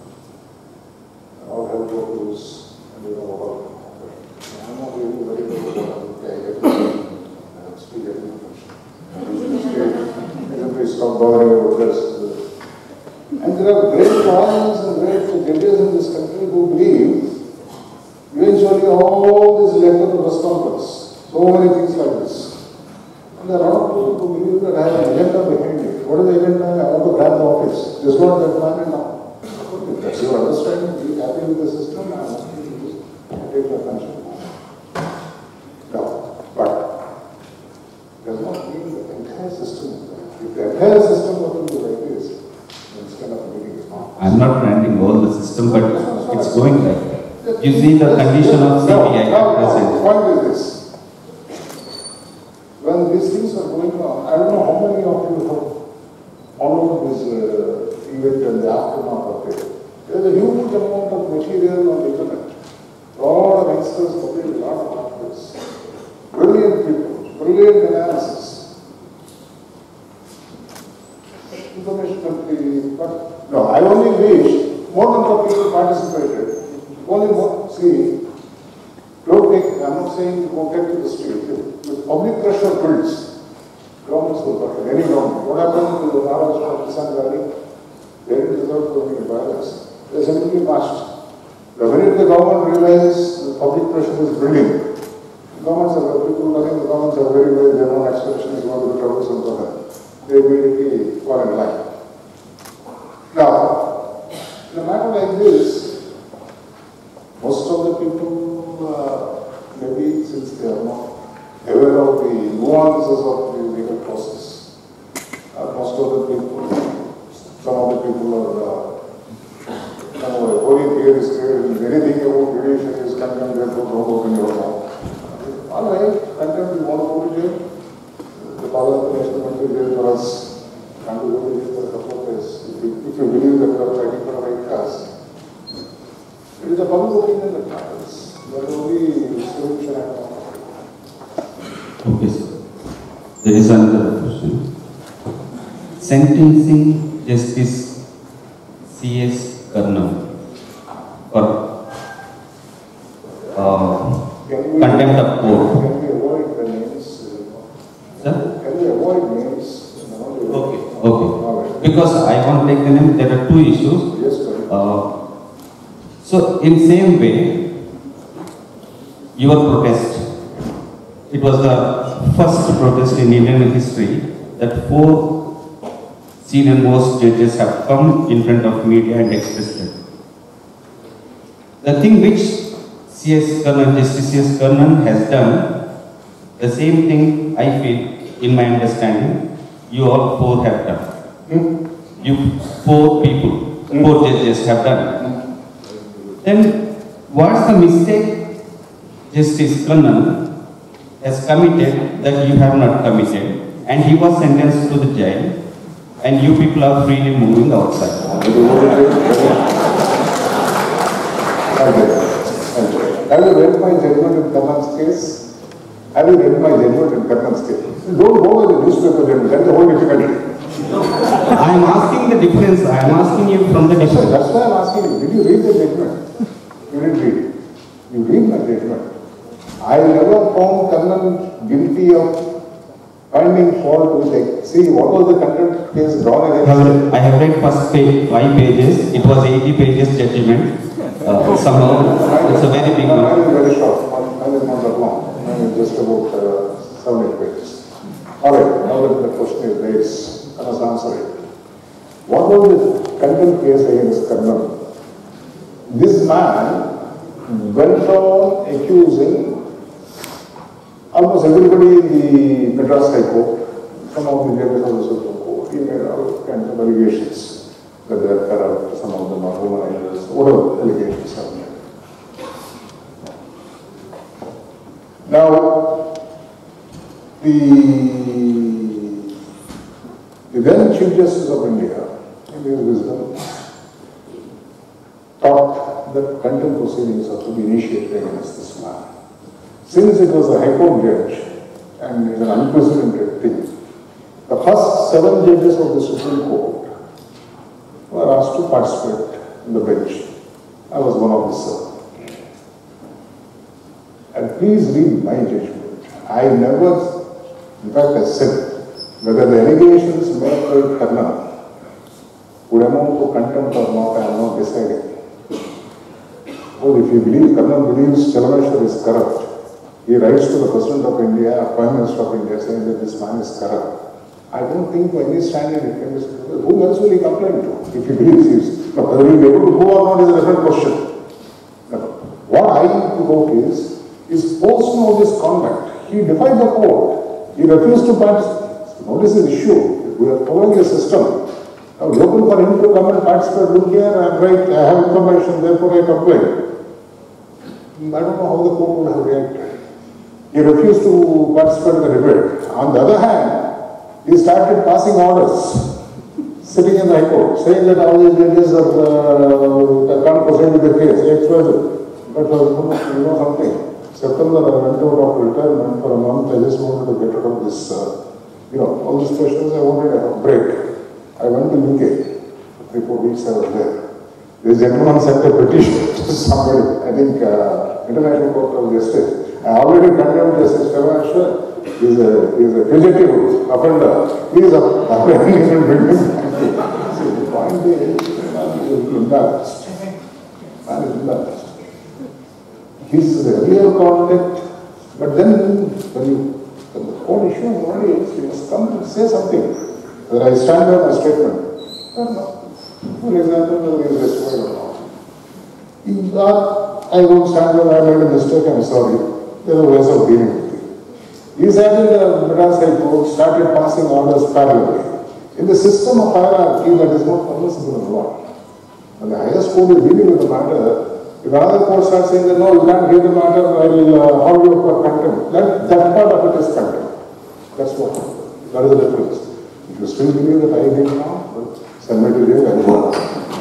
All hell broke loose and you know about it. I'm not really worried about what I get to still getting the question. Please stop bothering about this. And there are great lawyers and great judges in this country who believe eventually all this led to responses. So many things like this. And there are a lot of people who believe that I have an agenda behind it. What is the agenda? I want to grab the office. This is what they plan now. If that's your understanding, be happy with the system, I am asking you to take your attention. No, but does not mean the entire system is right. If the entire system were to be like this, then this kind of meeting is not. I'm not granting all the system, but it's going like that. You see the condition of CBI at present. The point is this. When these things are going on, I don't know how many of you have followed this event and the aftermath of it. There is a huge amount of material on the internet. A lot of youngsters publish a lot of articles. Brilliant people, brilliant analysis. Information company, but no, I only wish more number of people participated. Only more, see, don't take, I'm not saying go take to the street. If public pressure builds, governments will work, any government. What happened to the Pakistan Valley? They didn't resort to any violence. They simply marched. The minute the government realizes the public pressure is building, governments are, people running the governments are very well, their own expression is going to be troublesome for them. They immediately fall in line. Now, in a matter like this, most of the people, maybe since they are not aware of the nuances of the legal process, most of the people, some of the people are, holy fear is created, anything about judiciary is condemned, therefore don't open your mouth. All right, contempt, you want to go to jail? The power of the national went to jail for us, and to go to jail for a couple of days. If you believe that you are fighting for a right cause, it is a public opinion that matters. That only solution I have. Okay, sir. There is another question. Sentencing Justice C.S. Karnam for contempt of court. Can we avoid the names? Sir? Can we avoid names? Okay. Because I want to take the name, there are 2 issues. Yes, sir. So, in same way, your protest, it was the first protest in Indian history that 4 senior most judges have come in front of media and expressed it. The thing which Justice C.S. Karnan has done, the same thing I feel, in my understanding, you all 4 have done. You 4 people, 4 judges have done. Then, what's the mistake Justice Karnan has committed that you have not committed? And he was sentenced to the jail, and you people are freely moving outside. Have you read my judgment in Karnan's case? Have you read my judgment in Karnan's case? Don't go with the newspaper judgment, that's the whole difficulty. I am asking the difference, I am asking you from the difference. That's why I am asking you, did you read the judgment? You didn't read it. You read my judgment. I never found Karnan guilty of finding fault with it. See, what was the contempt case drawn against? I have read first 5 pages, it was 80 pages judgment. Somehow, it's a very big one. Mine is very short. Mine is not just about 7-8 pages. Alright, now that the question is raised, I must answer it. What was the contempt case against Karnam? This man went on accusing almost everybody in the Madras High Court, some of the judges of the Supreme Court. He made all kinds of allegations that they are corrupt, some of them are womanizers, whatever allegations are made. Now, the then Chief Justice of India, in his wisdom, thought that contempt proceedings are to be initiated against this man. Since it was a High Court judge and it's an unprecedented thing, the first 7 judges of the Supreme Court were asked to participate in the bench. I was one of the 7. And please read my judgment. I never, in fact I said, whether the allegations made by Karnam would amount to contempt or not, I am not deciding. Well, if you believe, Karnam believes Chelameswar is corrupt, he writes to the President of India, or Prime Minister of India, saying that this man is corrupt. I don't think when he's standing in front of who else will he complain to? If he believes he is. No, whether he will be able to go or not is a different question. No. What I need to vote is post notice conduct. He defied the court. He refused to participate. Notice his issue. We are following a system. Now, looking for him to come and participate, look here, I am right, I have information, therefore I complain. I don't know how the court would have reacted. He refused to participate in the debate. On the other hand, he started passing orders, sitting in the High Court, saying that all these judges can't proceed with the case, XYZ. But you know something, September I went out of retirement for a month, I just wanted to get rid of this, all these questions, I wanted a break. I went to UK, for 3-4 weeks I was there. This gentleman sent a petition to somebody, I think International Court of Justice. I already condemned Justice Chelameswar. He is a fugitive offender. He is offending in building. See, the point is, man is embarrassed. Man is embarrassed. His real conduct, but then when the court issues an audience, you must come and say something. Whether I stand by my statement or not. For example, whether he is justified or not. I won't stand by, I made a mistake, I'm sorry. There are ways of dealing with it. He sat in the Madras High Court, started passing orders parallelly. In the system of hierarchy, that is not permissible in law. When the highest court is dealing with the matter, if another court starts saying that no, you can't hear the matter, I will hold you for contempt. That part of it is contempt. That's what. That is the difference. If you still believe that I did now, well, send me to jail, I will.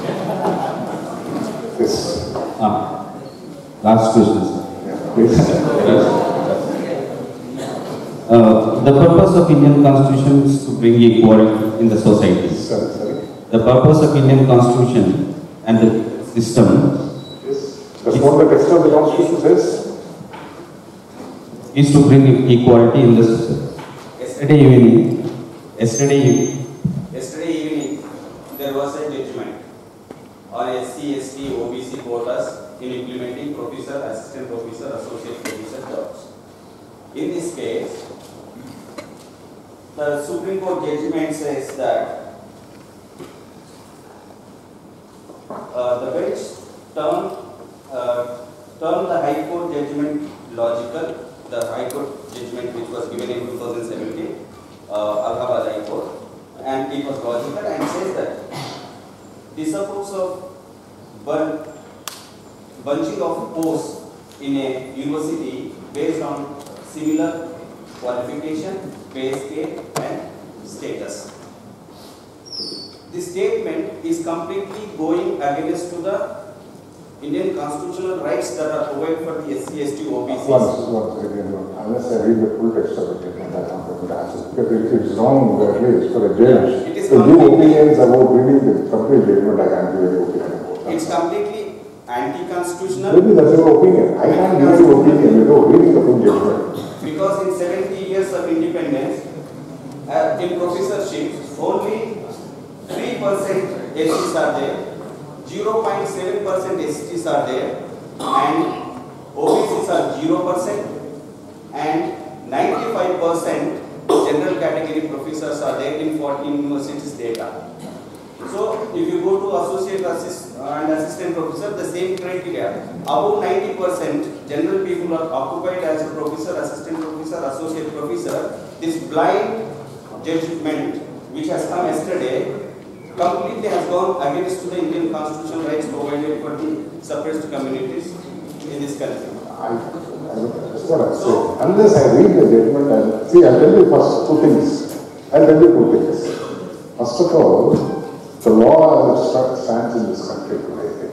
Yes. Last question, sir. Please. The purpose of Indian Constitution is to bring equality in the society. Sorry. The purpose of Indian Constitution and the system That's what the text of the Constitution says. Is to bring equality in the society. Yesterday evening, there was a judgment on SC, ST, OBC quotas in implementing professor, assistant professor, associate professor jobs. In this case, the Supreme Court judgment says that the bench turned the High Court judgment logical. The High Court judgment which was given in 2017, Allahabad High Court, and it was logical and says that disapproves of bunching of posts in a university based on similar qualification, pay scale and status. This statement is completely going against to the Indian constitutional rights that are provided for the SC, ST, OBCs. Once again, unless I read the full text of it, I'm not going to answer. Because it's wrong, at least for a judge to give opinions about reading the complete judgment, I can't give any opinion about that. It's completely anti-constitutional. Maybe that's your opinion. I can't give you opinion without reading the full judgment. Because in 70 years of independence, in professorships, only 3% SCs are there. 0.7% STs are there, and OBCs are 0%, and 45% general category professors are there in 14 universities data. So if you go to associate and assistant professor, the same criteria. Above 90% general people are occupied as a professor, assistant professor, associate professor. This blind judgment which has come yesterday completely has gone against the Indian constitutional rights provided for the suppressed communities in this country. That's what I say. Unless I read the judgment, I'll tell you first two things. First of all, the law as it stands in this country today,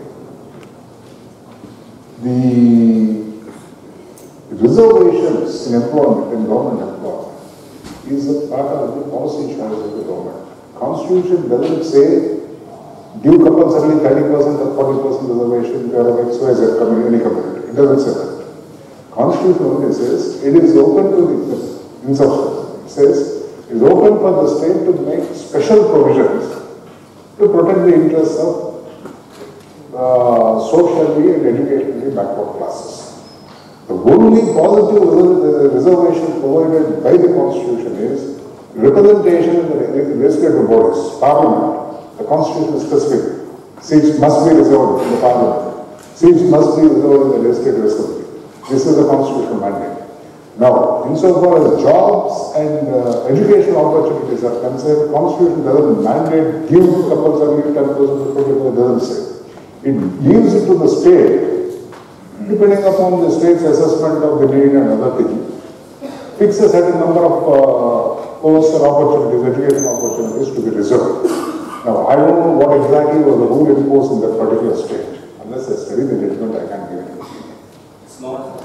the reservations in employment, in government employment, is a part of the policy choice of the government. Constitution doesn't say give compulsorily 30% or 40% reservation if you are of XYZ community, any community. It doesn't say that. Constitution only says it is open to the insurgents. It says it is open for the state to make special provisions to protect the interests of socially and educationally backward classes. The only positive reservation provided by the Constitution is representation in the legislative bodies, Parliament. The Constitution is specific. Seats must be reserved in the Parliament. Seats must be reserved in the Legislative Assembly. This is the constitutional mandate. Now, insofar as jobs and educational opportunities are concerned, Constitution doesn't mandate give compulsorily 10% to 40%, doesn't say. It leaves it to the state, depending upon the state's assessment of the need and other things, fix a certain number of posts or opportunities, educational opportunities to be reserved. Now, I don't know what exactly was the rule imposed in that particular state. Unless I study the judgment, I can't give it. It's not.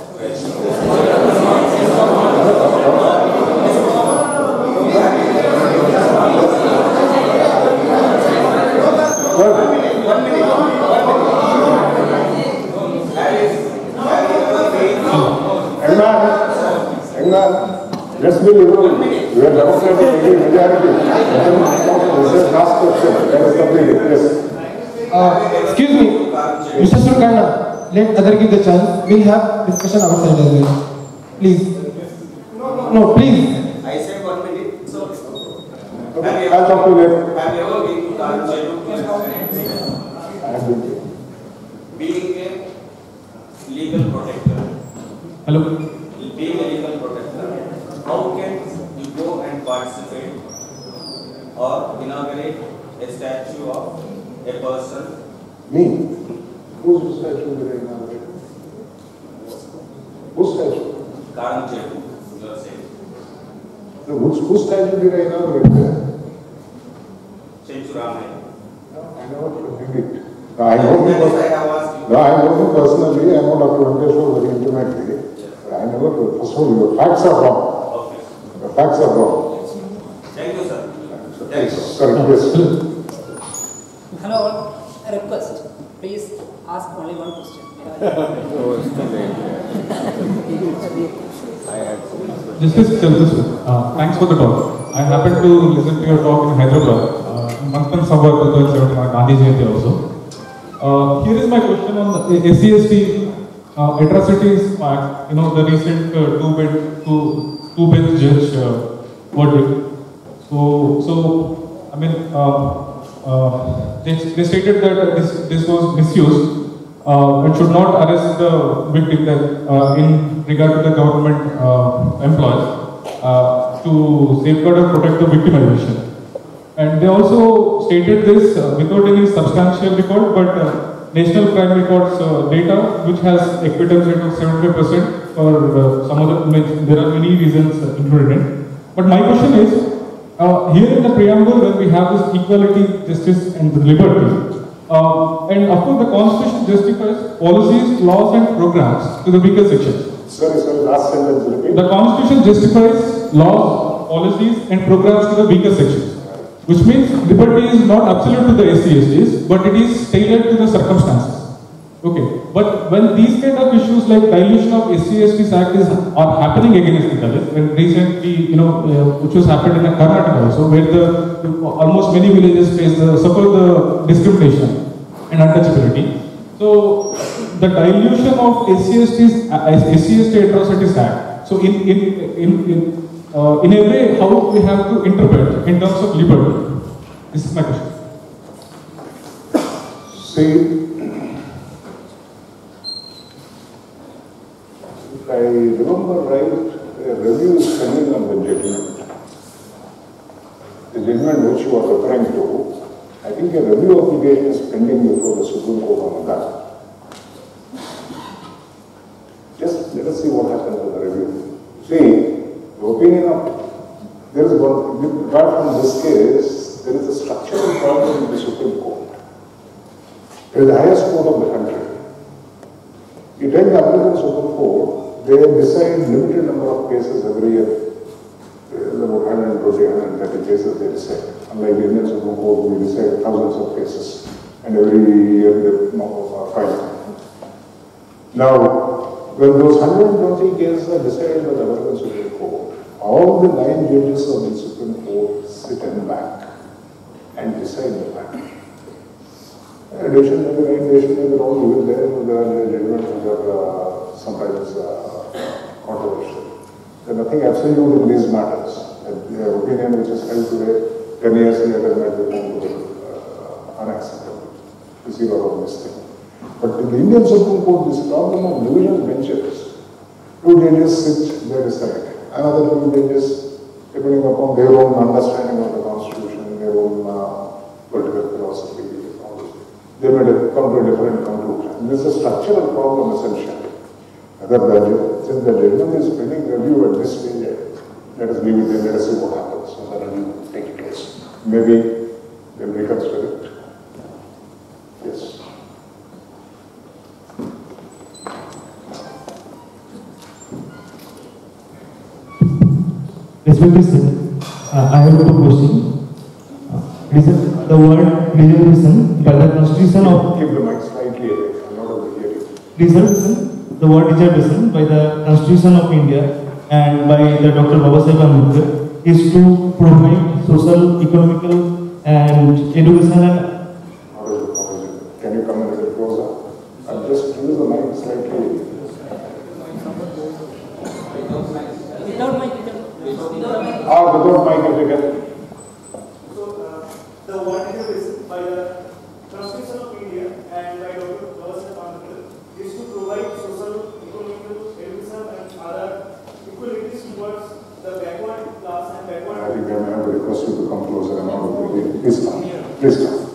Let's be liberal. We are demonstrating majority. This is last question. Let us complete it. Yes. Excuse me, Mr. Surkana, let other give the chance. We'll have discussion outside as well. Please. No, please. I said 1 minute. So, I'll talk to you later. have you ever been to Karancheru? I have been. Being a legal protector. Hello. Being a legal protector, how can you go and participate or inaugurate a statue of a person? Me? Whose statue did I inaugurate? Whose statue? Karancheru, you are saying. No, whose statue did I inaugurate there? J Chelameswar. No, I never did it. No, I know him. I have asked you. No, I know him personally. I know Dr. Ambedkar very intimately. I never, first of all, your facts are wrong. Okay. The facts are wrong. Thank you, sir. Thank you. Sorry, yes. Hello, all. A request. Please ask only one question. Justice Chelameswar, thanks for the talk. I happened to listen to your talk in Hyderabad, Mankan Samvar 2007, Gandhi Jayanti also. Here is my question on the SC/ST atrocities act. You know, the recent two-bench judge verdict. So I mean, they stated that this was misused. And should not arrest the victim in regard to the government employees to safeguard or protect the victimization. And they also stated this without any substantial record, but National Crime Records data, which has acquittance rate of 75% for some other, there are many reasons included in it. But my question is, here in the preamble, when we have this equality, justice and liberty, and of course the Constitution justifies policies, laws and programs to the weaker sections. Sorry, last sentence repeat. The Constitution justifies laws, policies and programs to the weaker sections. Which means liberty is not absolute to the SC/STs, but it is tailored to the circumstances. Okay, but when these kind of issues like dilution of SC/STs Act are happening against the Dalits, when recently, which was happened in Karnataka also, where almost many villages suffer the discrimination and untouchability. So the dilution of SC/ST atrocities Act. So in a way, how we have to interpret in terms of liberty? This is my question. See, if I remember right, a review is pending on the judgment. The judgment which you are referring to, I think a review application is pending before the Supreme Court on that. Just let us see what happens with the review. See, the opinion of, there is one, apart from this case, there is a structural problem in the Supreme Court. It is the highest court of the country. You take the American Supreme Court, they decide limited number of cases every year. About 120, 130 cases they decide. Unlike the Indian Supreme Court, we decide thousands of cases. And every year they file. Now, when those 120 cases are decided by the American Supreme Court, all the 9 judges of the Supreme Court sit in back and decide the matter. Addition may be right, addition may be wrong, even there are judgments which are sometimes controversial. There is nothing absolute in these matters. The opinion which is held today, 10 years later, might be found to be unacceptable. You see a lot of this thing. But in the Indian Supreme Court, this problem of division benches, 2 judges sit, they decide. Another 2 judges, depending upon their own understanding of the Constitution, their own political philosophy, they may come to a different conclusion. This is a structural problem essentially. Since the judgment is pending review at this stage, let us leave it there, let us see what happens. So the review will take place. Maybe they will reconsider it. Yes. Respected sir, I have a question. The word reservation by the Constitution of... Keep the mic slightly away, I'm not able to hear you. Reservation, the word reservation by the Constitution of India and by the Dr. Ambedkar is to provide social, economical and educational... Can you come a little closer? I'll just use the mic slightly. Without mic. Without mic if you can. The word is by the Constitution of India and by Dr. Ambedkar is to provide social, economical, education and other equalities towards the backward class and backward. I think I may have to request you to come closer and not to hear. Please come. Please come.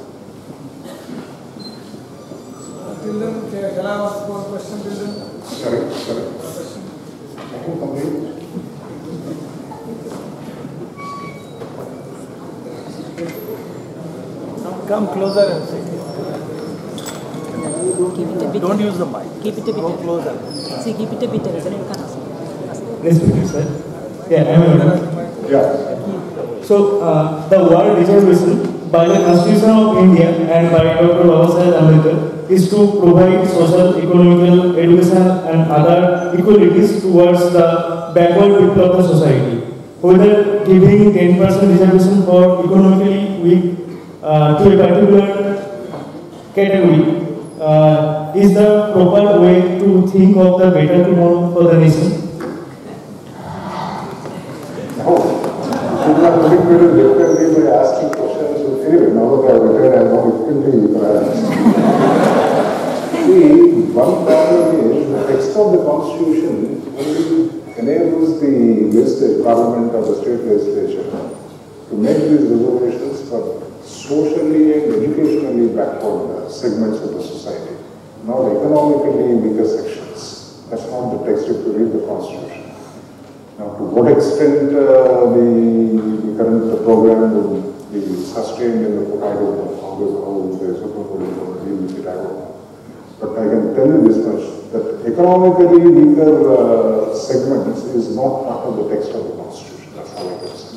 Till then, can I ask one question till then? Sorry. I can complete. Come closer and say. Keep it a bit. Don't use the mic. Keep it a bit. Go closer. See, keep it a bit. Then you can ask. Respected sir. Yeah, I am audible. Yeah. So, the word reservation by the Constitution of India and by Dr. Ambedkar is to provide social, economical, education and other equalities towards the backward people of the society. Whether giving 10% reservation for economically weak to a particular category is the proper way to think of the better tomorrow for the nation. People are looking very differently by asking questions. Anyway, now that I have retired, I know difficulty. See, one problem is the text of the Constitution only enables the legislature, Parliament or the state legislature to make these reservations for socially and educationally backward segments of the society, not economically weaker sections. That's not the text if you read the Constitution. Now, to what extent the current program will be sustained in the court, I don't know. How the Supreme Court is going to deal with it, I don't know. But I can tell you this much, that economically weaker segments is not part of the text of the Constitution. That's how I can say.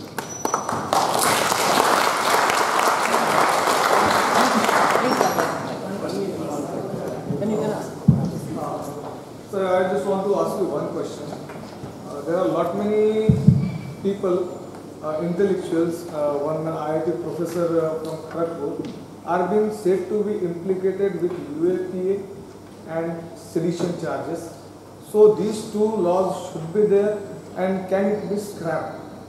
Then you can ask. Sir, I just want to ask you one question. There are lot many people, intellectuals, one IIT professor from Kharagpur, are being said to be implicated with UAPA and sedition charges. So these two laws should be there, and can it be scrapped?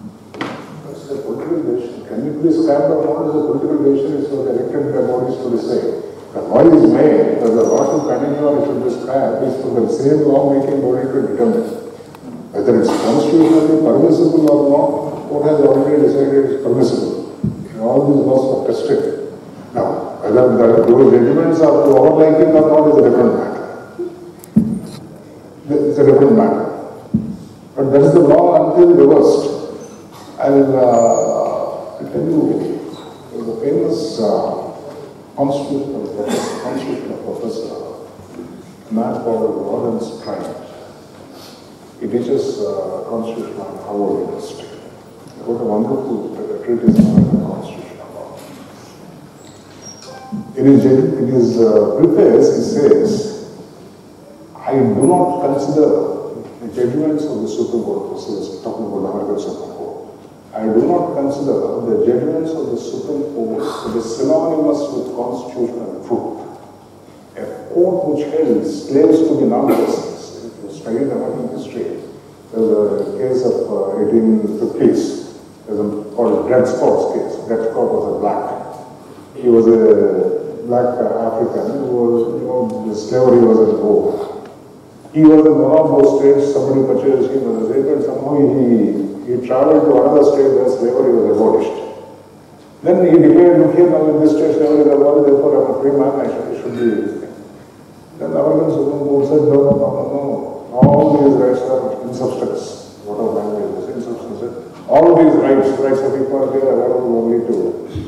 It's a political decision. Can you please stand up on as a political decision? It's for the elected bodies to decide. The law is made, whether the law should continue or it should be scrapped, is for the same law-making body to determine. Whether it's constitutionally permissible or not, court has already decided it's permissible. And all these laws are tested. Now, whether those judgments are to our liking or not is a different matter. It's a different matter. But that is the law until reversed. I'll tell you, there was a famous constitutional professor, a man called Lawrence Trine. He teaches constitution at Harvard University. He wrote a wonderful treatise on the constitutional law. In his preface, he says, I do not consider the judgments of the Supreme Court, this is talking about the American Supreme Court, I do not consider the judgments of the Supreme Court to be synonymous with constitutional truth. A court which held slaves to be non-persons, if you study American history, there was a case of 1850s, called Dred Scott's case. Dred Scott was a black. He was a black African who was, the slavery was a war. He was in one of those states, somebody purchased him as a slave, and somehow he traveled to another state where slavery was abolished. Then he declared, look here, now in this state slavery is abolished, therefore I'm a free man, I should be. Then the American Supreme Court said, no, all these rights are in substance. Whatever language is in substance. All these rights of equality are available only to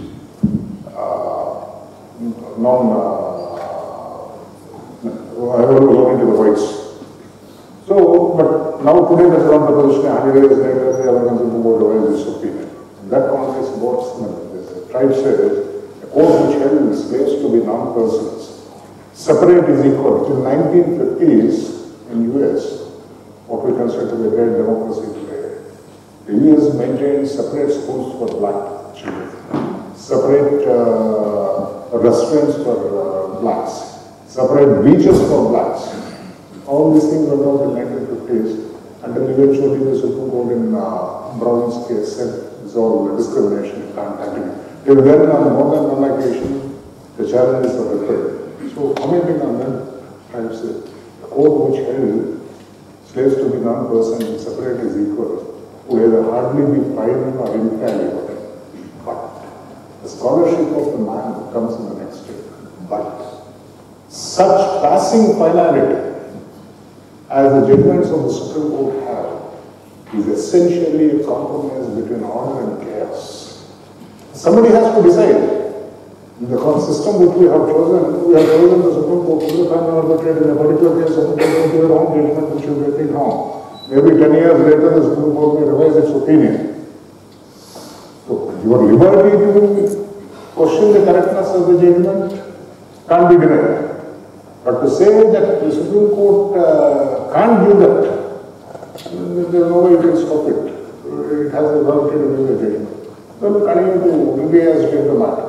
available only to the whites. So, but now today that's not the position. 100 years later, the American Supreme Court revised this opinion. In that context, the tribe says, a court which held slaves to be non-persons, separate is equal. Till 1950s in US, what we consider to be a great democracy today, the US maintained separate schools for black children, separate restaurants for blacks, separate beaches for blacks. All these things were out in the 1950s until eventually the Supreme Court in Brown's case said it's all discrimination, it can't continue. Till then, on more than one occasion, the challenges were repeated. So, commenting on that, I say, the court which held slaves to be non-person, separate is equal, would either hardly be final or infallible. But the scholarship of the man comes in the next step. But such passing finality as the judgments of the Supreme Court have is essentially a compromise between order and chaos. Somebody has to decide. In the system which we have chosen the Supreme Court to arbitrate in a particular case, Supreme Court will give a wrong judgment which will get it wrong. Maybe 10 years later, the Supreme Court may revise its opinion. So, your liberty to question the correctness of the judgment can't be denied. But to say that the Supreme Court can't do that, there is no way you can stop it. It has the authority to do the judgment. So, we continue to review as the matter.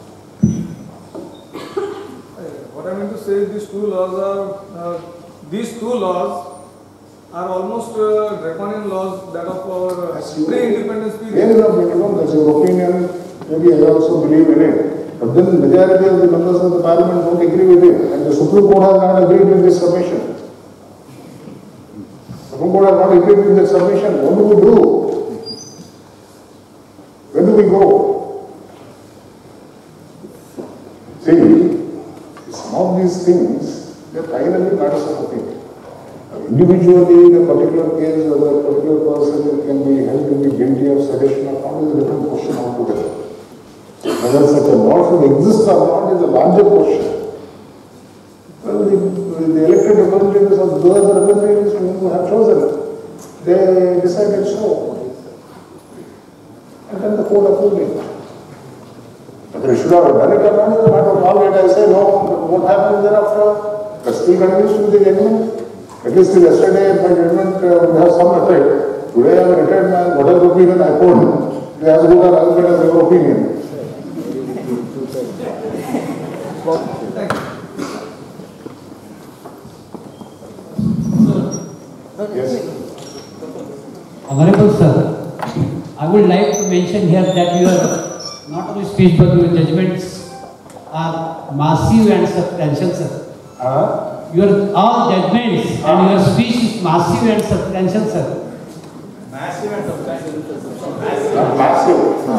What I mean to say, these two laws are almost draconian laws that of our pre-independence period. There is a minimum, that's your opinion, maybe I also believe in it. But then the majority of the members of the parliament don't agree with it, and the Supreme Court has not agreed with this submission. The Supreme Court has not agreed with this submission. What do we do? Where do we go? See, some of these things, they are finally matters of opinion. Individually, in a particular case, whether a particular person can be held to be guilty of sedition or not is a different question altogether. Whether such a law should exist or not is a larger question. Well, the elected representatives of those representatives who have chosen, they decided so. And then the court approved it. Whether it should have done it or not is a matter of all that I say, no, what happened thereafter? That still continues to be the judgment. At least till yesterday, my judgment would have some effect. Today I am a retired man, whatever opinion I hold, they as good or as bad as your opinion. Yes. Honorable sir, would like to mention here that your not only speech but your judgments are massive and substantial, sir. Your all judgments and your speech is massive and substantial, sir. Massive and substantial. Massive.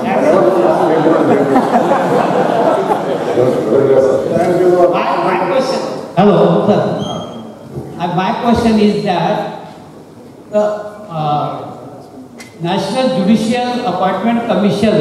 My question. Hello, sir. My question is that the National Judicial Appointment Commission,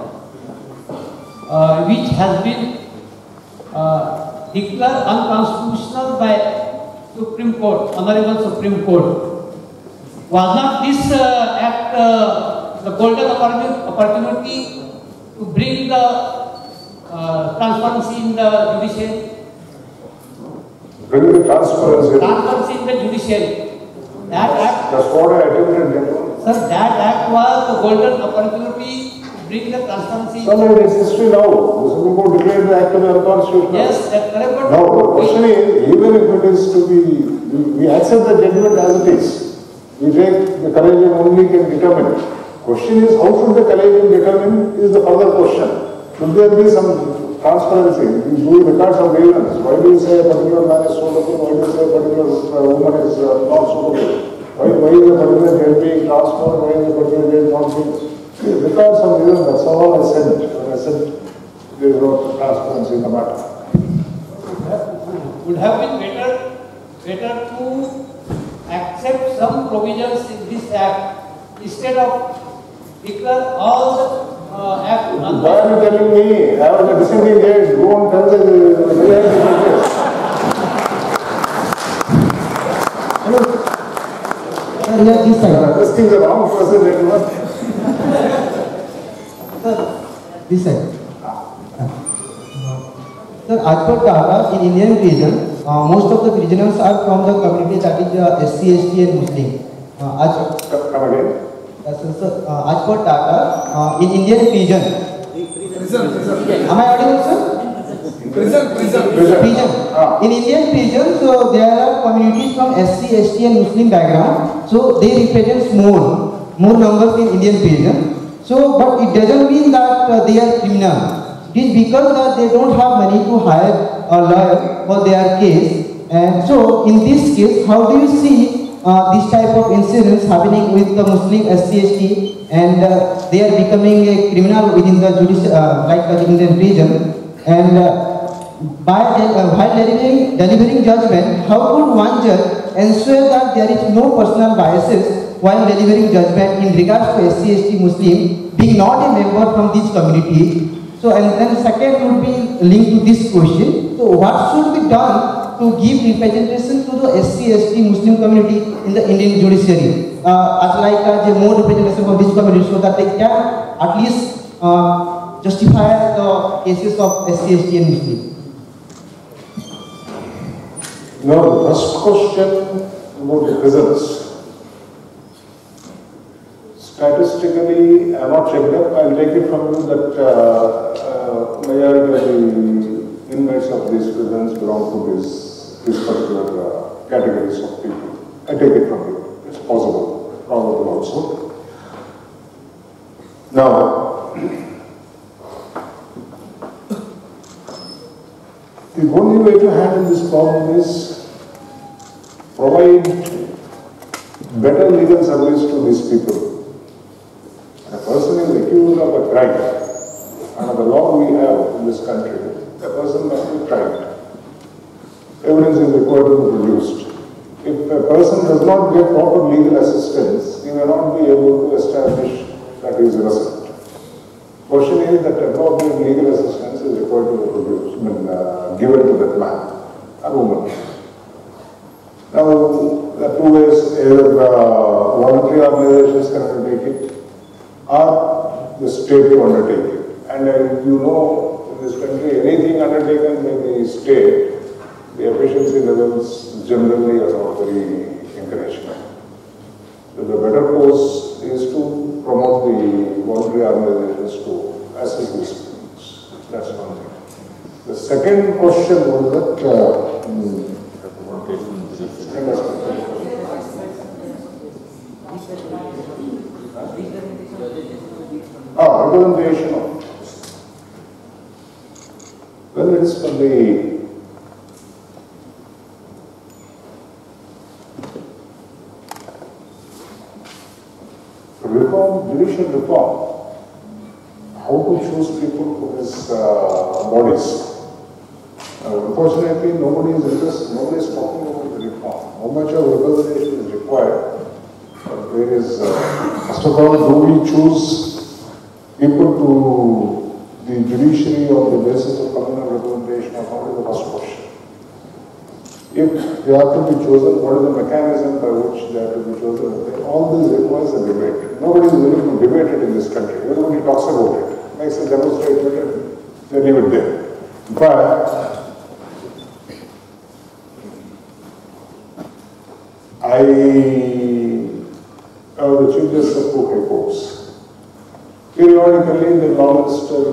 which has been declared unconstitutional by Supreme Court, Honorable Supreme Court, was not this act the golden opportunity to bring the transparency in the judiciary? Bring the transparency. Transparency in the judiciary. That act. That's what I attempted. Sir, that act was the golden opportunity to bring the transparency. Some of it is history now. The Supreme Court declared the act to be unconstitutional. Yes, that's correct. But now the question is, even if it is to be, we accept the judgment as it is. We take the collegium only can determine. Question is, how should the collegium determine is the further question. Should there be some transparency? Do records of grievance? Why do you say a particular man is suitable? Why do you say a particular woman is not suitable? Why is a particular jail being transferred? Why is a particular jail not being? Records of grievance, that's all I said. When I said there is no transparency in the matter. Would have been better to accept some provisions in this act instead of declare all the act. Why are you telling me? I was a dissenting judge. Go and tell the Hello. Sir, here this side. This thing is a wrong person. Sir, this side. Sir, as per data in Indian region, most of the prisoners are from the community that is SC, ST and Muslim. Come again. As per data in Indian region. Am I audible, sir? Prison. In Indian prison, so there are communities from SC, ST and Muslim background. So they represent more numbers in Indian prison. So, but it doesn't mean that they are criminal. It is because that they don't have money to hire a lawyer for their case. And so, in this case, how do you see this type of incidents happening with the Muslim SC/ST, and they are becoming a criminal within the like the Indian prison? And while delivering judgment, how could one judge ensure that there is no personal biases while delivering judgment in regards to SC/ST Muslim being not a member from these communities? So, and then second would be linked to this question. So, what should be done to give representation to the SC/ST Muslim community in the Indian judiciary, as like more representation of this community, so that they can at least justify the cases of SC/ST and Muslim? Now, the first question about the prisons. Statistically, I have not checked up. I'll take it from you that majority of the inmates of these prisons belong to these particular categories of people. I take it from you. It's possible, probable also. Now, the only way to handle this problem is provide better legal service to these people. A person is accused of a crime, under the law we have in this country, a person must be tried. Evidence is required to be produced. If a person does not get proper legal assistance, he may not be able to establish that he is innocent. Question is that appropriate legal assistance is required to be produced, given to that man or woman. Now, there are two ways: either voluntary organizations can undertake it, or the state to undertake it. And you know, in this country, anything undertaken by the state, the efficiency levels generally are not very encouraging. So the better course is to promote the voluntary organizations to assist these things. That's one thing. The second question was that Representation of justice. Well, it is for the reform, judicial reform, how to choose people for his bodies. Unfortunately, nobody is talking about the reform. How much of representation is required? There is, first of all, do we choose people to the judiciary on the basis of communal representation or not is the first question. If they are to be chosen, what is the mechanism by which they are to be chosen? All this requires a debate. Nobody is willing to debate it in this country. Everybody talks about it, makes a general statement and they leave it there. But I the Chief Justice of two high courts. Periodically, the law minister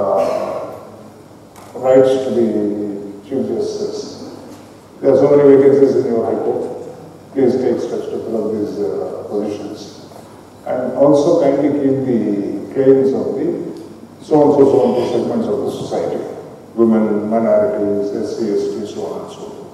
writes to the Chief Justice, there are so many vacancies in your high court, please take steps to fill up these positions. And also kindly keep the claims of the so-and-so segments of the society, women, minorities, SC, ST, so on and so forth.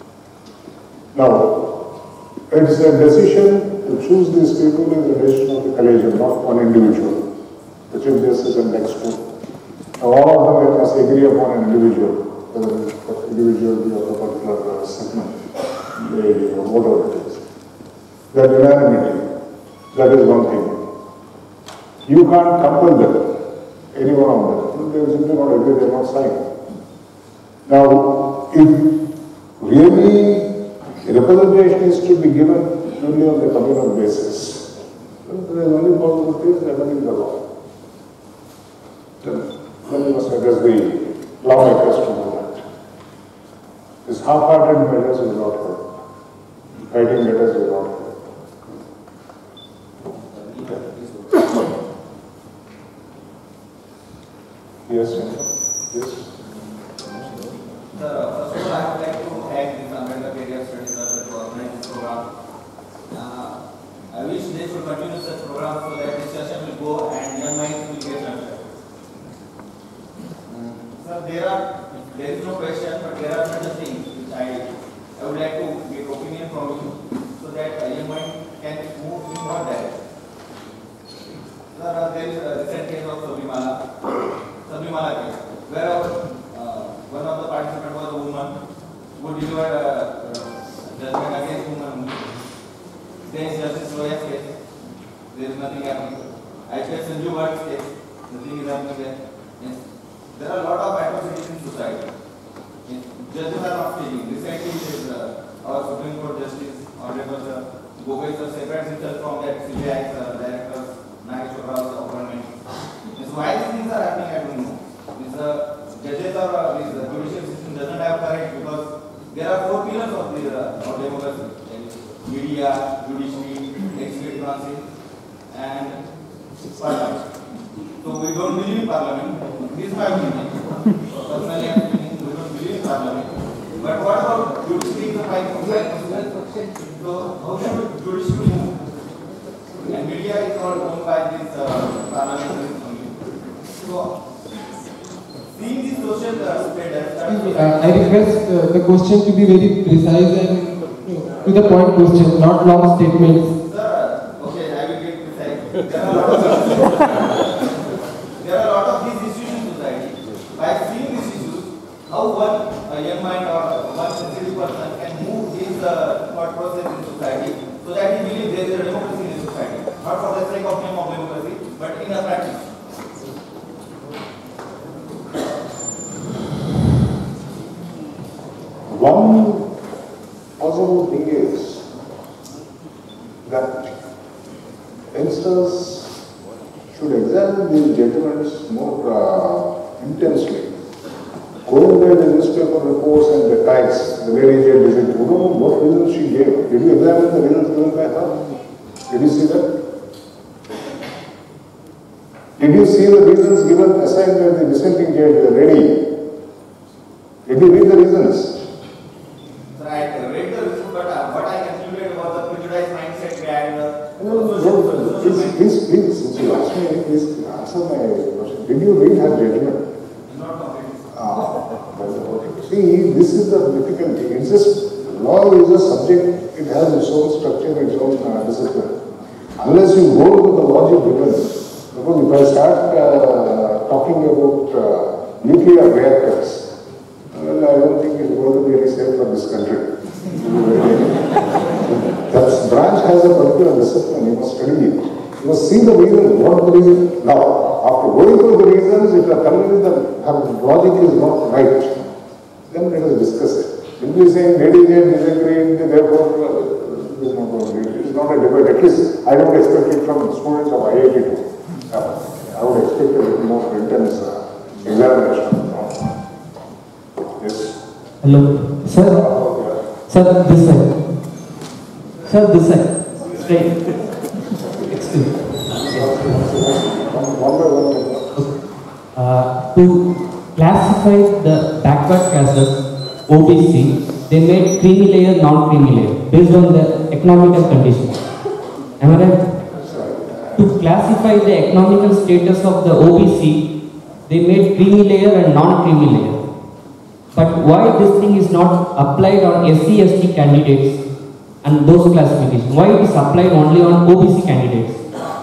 Now, it is a decision to choose these people in the decision of the collegium, not one individual. The Chief Justice and next two. Now, all of them must agree upon an individual, whether the individual be of a particular segment, age, or whatever it is. That unanimity, that is one thing. You can't compel them, any one of them. They will simply not agree, they are not signed. Now, if really representation is to be given only on the communal basis, there is only possibility of amending the law. Then we must address the lawmakers to do that. This half-hearted measures will not help. Writing letters will not help. Yes, yes. First of all, I would like to thank this Ambedkar-Periyar Study Circle to organize this program. I wish they should continue such programs so that discussion will go and young minds will get nurtured. Sir, there is no question, but there are certain things which I would like to get opinion from you so that a young mind can move in one direction. Sir, there is a recent case of Sabrimala case, where one of the participants was a woman who delivered a judgment against woman. There is Justice Roya's case. There is nothing happening. I checked Sanju Bhatt's case. Nothing is happening there. Yes. There are a lot of atrocities in society. Yes. Judges are not changing. Recently, our Supreme Court Justice, Honorable Bombay, separates himself from that CBI director, Nagesh Rao's appointment. Yes. Why these things are happening, I don't know. Judges or the judicial system doesn't have courage because there are four pillars of the democracy: media, judiciary, executive council, and parliament. So we don't believe in parliament. This is my opinion. Personally, I am thinking we don't believe in parliament. But what about judiciary? So how should judiciary move? And media is all owned by this parliament only. So seeing this social I request the question to be very precise and to the point question, not long statements. Sir, okay, I will get precise. There are a lot of these issues in society. By seeing these issues, how a young mind or one sensitive person can move his thought process in society so that he believes there is a democracy in society. Not for the sake of name of democracy, but in a practice. One possible thing is that youngsters should examine these judgments more intensely. Going by the newspaper reports and the tags, the lady here visited, you know what reasons she gave. Did you examine the reasons given by her? Did you see that? Did you see the reasons given assigned by the dissenting judge, the lady? Did you read the reasons? I read the reasons, but what I concluded was the prejudiced mindset behind the Please, since you asked ask me, please answer my question. Did you read her judgment? Not completely. See, this is the difficulty. It's just, law is a subject, it has its own structure, its own discipline. Unless you go to the logic given, because if I start talking about nuclear reactors, well, I don't think it's going to be very safe for this country. That branch has a particular discipline, you must study it. You must see the reason, what the reason. Now, after going through the reasons, if you are convinced that her logic is not right, then let us discuss it. Simply saying, ladies and disagreed, therefore, it is not going to be. It is not a debate. At least, I don't expect it from students of IIT too. I would expect a little more intense examination. Yes. Hello. Sir. Sir, this side. Sir, this side. Straight. Excuse me. To classify the backward classes, OBC, they made creamy layer, non-creamy layer, based on the economical conditions. Am I right? To classify the economical status of the OBC, they made creamy layer and non-creamy layer. But why this thing is not applied on SC, ST candidates and those classifications? Why it is applied only on OBC candidates?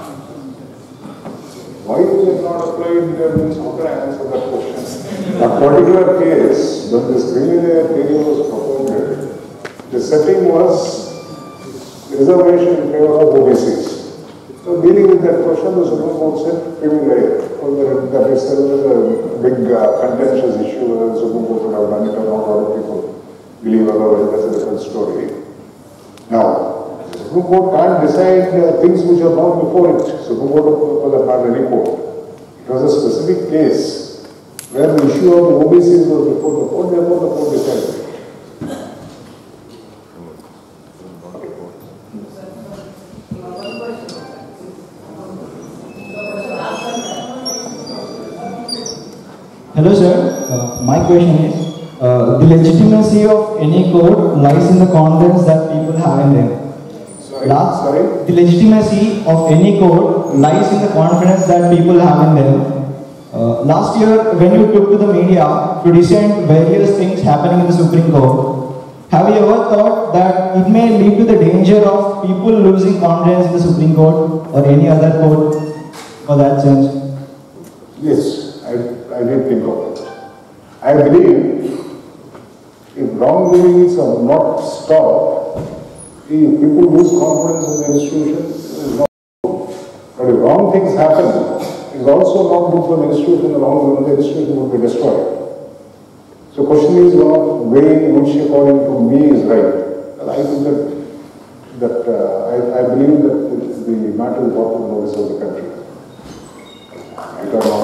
Why is it not applied? How can I answer that question? A particular case, when this creamy layer theory was propounded, the setting was reservation in favor of OBCs. So dealing with that question, the Supreme Court said creamy layer. That is a big contentious issue, whether the Supreme Court would have done it or not, a lot of people believe otherwise, that's a different story. Now, the Supreme Court can't decide things which are not before it. Supreme Court was not any court. It was a specific case where the issue of the OBCs was before the court, therefore the court decided. Hello sir, my question is, the legitimacy of any code lies in the confidence that people have in them. Sorry? The legitimacy of any code lies in the confidence that people have in them. Last year, when you took to the media to dissent various things happening in the Supreme Court, have you ever thought that it may lead to the danger of people losing confidence in the Supreme Court or any other court for that sense? Yes. I did think of it. I believe if wrongdoings are not stopped, if people lose confidence in the institution, it is not good. But if wrong things happen, it is also not good for the institution, the institution will be destroyed. So the question is not weighing which according to me is right. Well, I think that I believe that the matter is brought to the notice of the country. I don't know.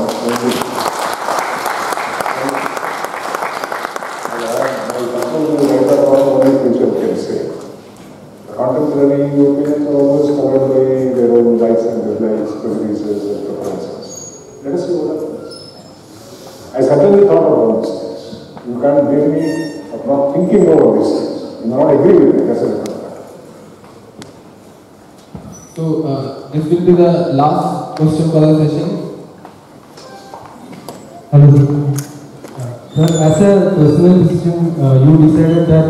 Contemporary opinions are always covered by their own likes and dislikes, prejudices and preferences. Let us see what happens. I certainly thought about these things. You can't blame me for not thinking over these things. You may not agree with me, that's a different matter. So, this will be the last question for the session. Hello. Sir, as a personal decision, you decided that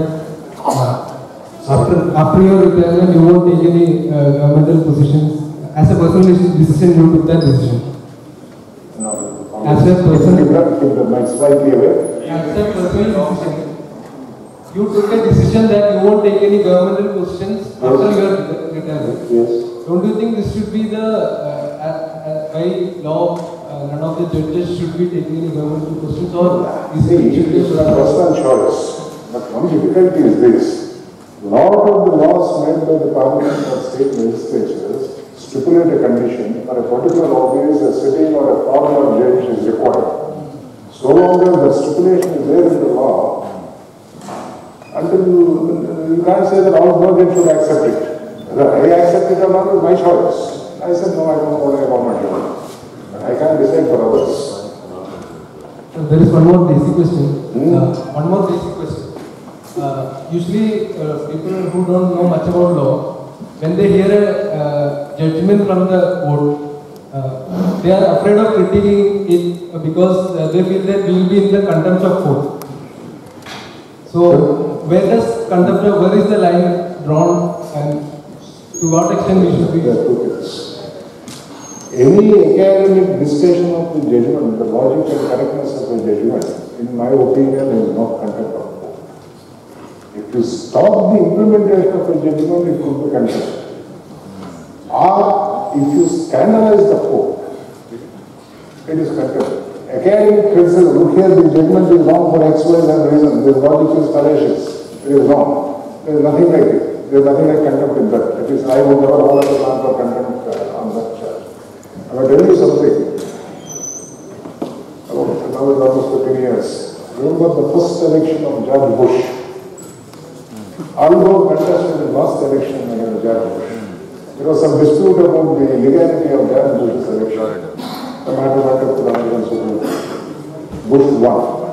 after your retirement, you won't take any governmental positions. As a personal decision, you took that decision. No. As a personal, keep the mic slightly away. As a personal decision, you took a decision that you won't take any governmental positions after your retirement. Yes. Don't you think this should be the by law? None of the judges should be taking any governmental positions, or is it a personal choice? But one difficulty is this. A lot of the laws made by the parliament or state legislatures stipulate a condition for a particular office, a sitting or a former judge is required. So long as the stipulation is there in the law, until you can't say that all judges should accept it. Whether I accept it or not is my choice. I said no, I don't want a government job. I can't decide for others. There is one more basic question. One more basic question. Usually, people who don't know much about law, when they hear a judgment from the court, they are afraid of critiquing it because they feel that we will be in the contempt of court. So where is the line drawn, and to what extent we should be? Any academic discussion of the judgment, the logic and correctness of the judgment, in my opinion, is not contempt of court. If you stop the implementation of a judgment, it could be contempt. Or if you scandalize the court, it is contempt. Academic criticism, look here, the judgment is wrong for X, Y, Z reason. The logic is fallacious. It is wrong. There is nothing like it. There is nothing like contempt in that. At least I would never hold up a plan for contempt on that charge. I will tell you something. Now it's almost 15 years. Remember the first election of Judge Bush. Although contested the last election against Judge Bush, there was some dispute about the legality of Judge Bush's election. The matter went up to the American Supreme Court. Bush won.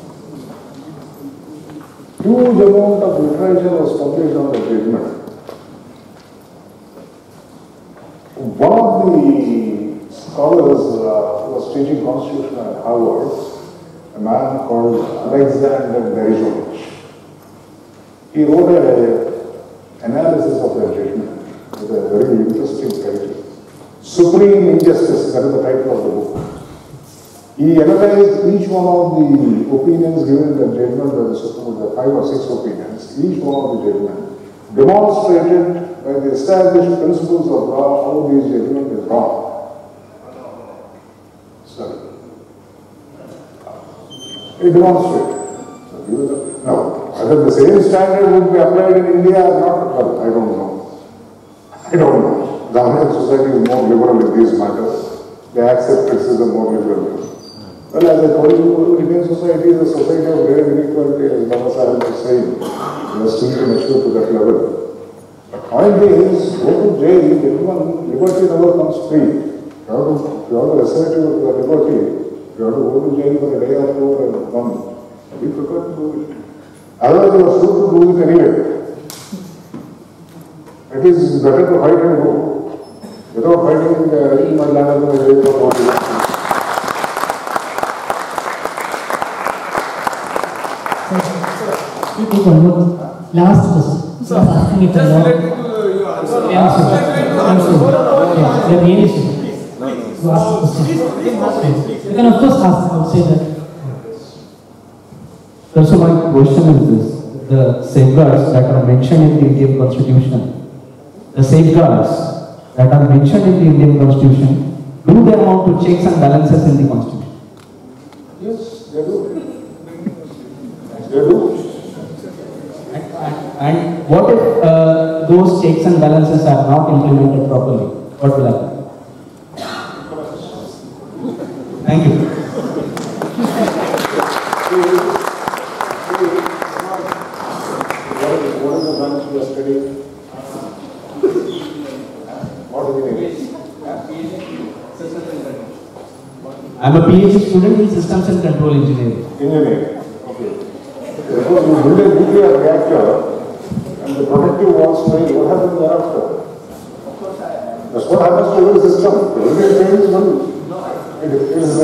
Huge amount of literature was published on the judgment. One of the scholars who was teaching Constitution at Harvard, a man called Ambedkar he wrote an analysis of the judgment with a very interesting title. Supreme Injustice, that is the title of the book. He analyzed each one of the opinions given in the judgment by the Supreme Court, 5 or 6 opinions, each one of the judgment, demonstrated by the established principles of law how this judgment is wrong. Sorry. It demonstrated. Now, whether the same standard would be applied in India or not, well, I don't know. I don't know. The American society is more liberal in these matters. They accept criticism more liberally. Well, as I told you, Indian society is a society of great inequality, as Baba Sahib was saying. We are still mature to that level. The point is, go to jail, everyone, liberty never comes free. If you have to assert your liberty, you have to go to jail for a day or two or a month. Be prepared to do it. Otherwise, you are free to do it anyway. It is better to fight and go. Without fighting, in my land, I will go to Last question. Sir, just related to your answer. You can of course ask, I would say that. So my question is this: the safeguards that are mentioned in the Indian Constitution, the safeguards that are mentioned in the Indian Constitution, do they amount to checks and balances in the Constitution? Yes, they do. They do. And what if those checks and balances are not implemented properly? What will happen? Thank you. What is the branch you are studying? What do you need? I am a PhD student in Systems and Control Engineering. Engineering. Okay. Suppose you build a nuclear reactor and the protective walls fail, what happens thereafter? That's what happens to every system. Every fails when it is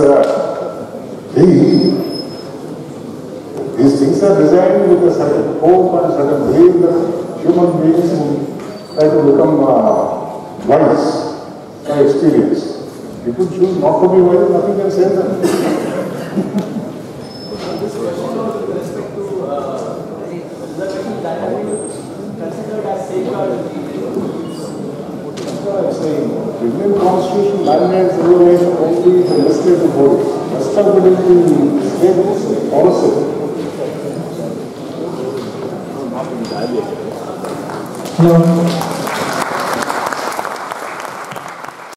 these things are designed with a certain hope and certain belief that human beings will try to become wise by experience. People choose not to be wise, nothing can save them. This question was with respect to reservation that have been considered as safeguard. That's what I'm saying. The Indian Constitution mandates reservation only in the legislative body. Rest of it is the state policy. Hello.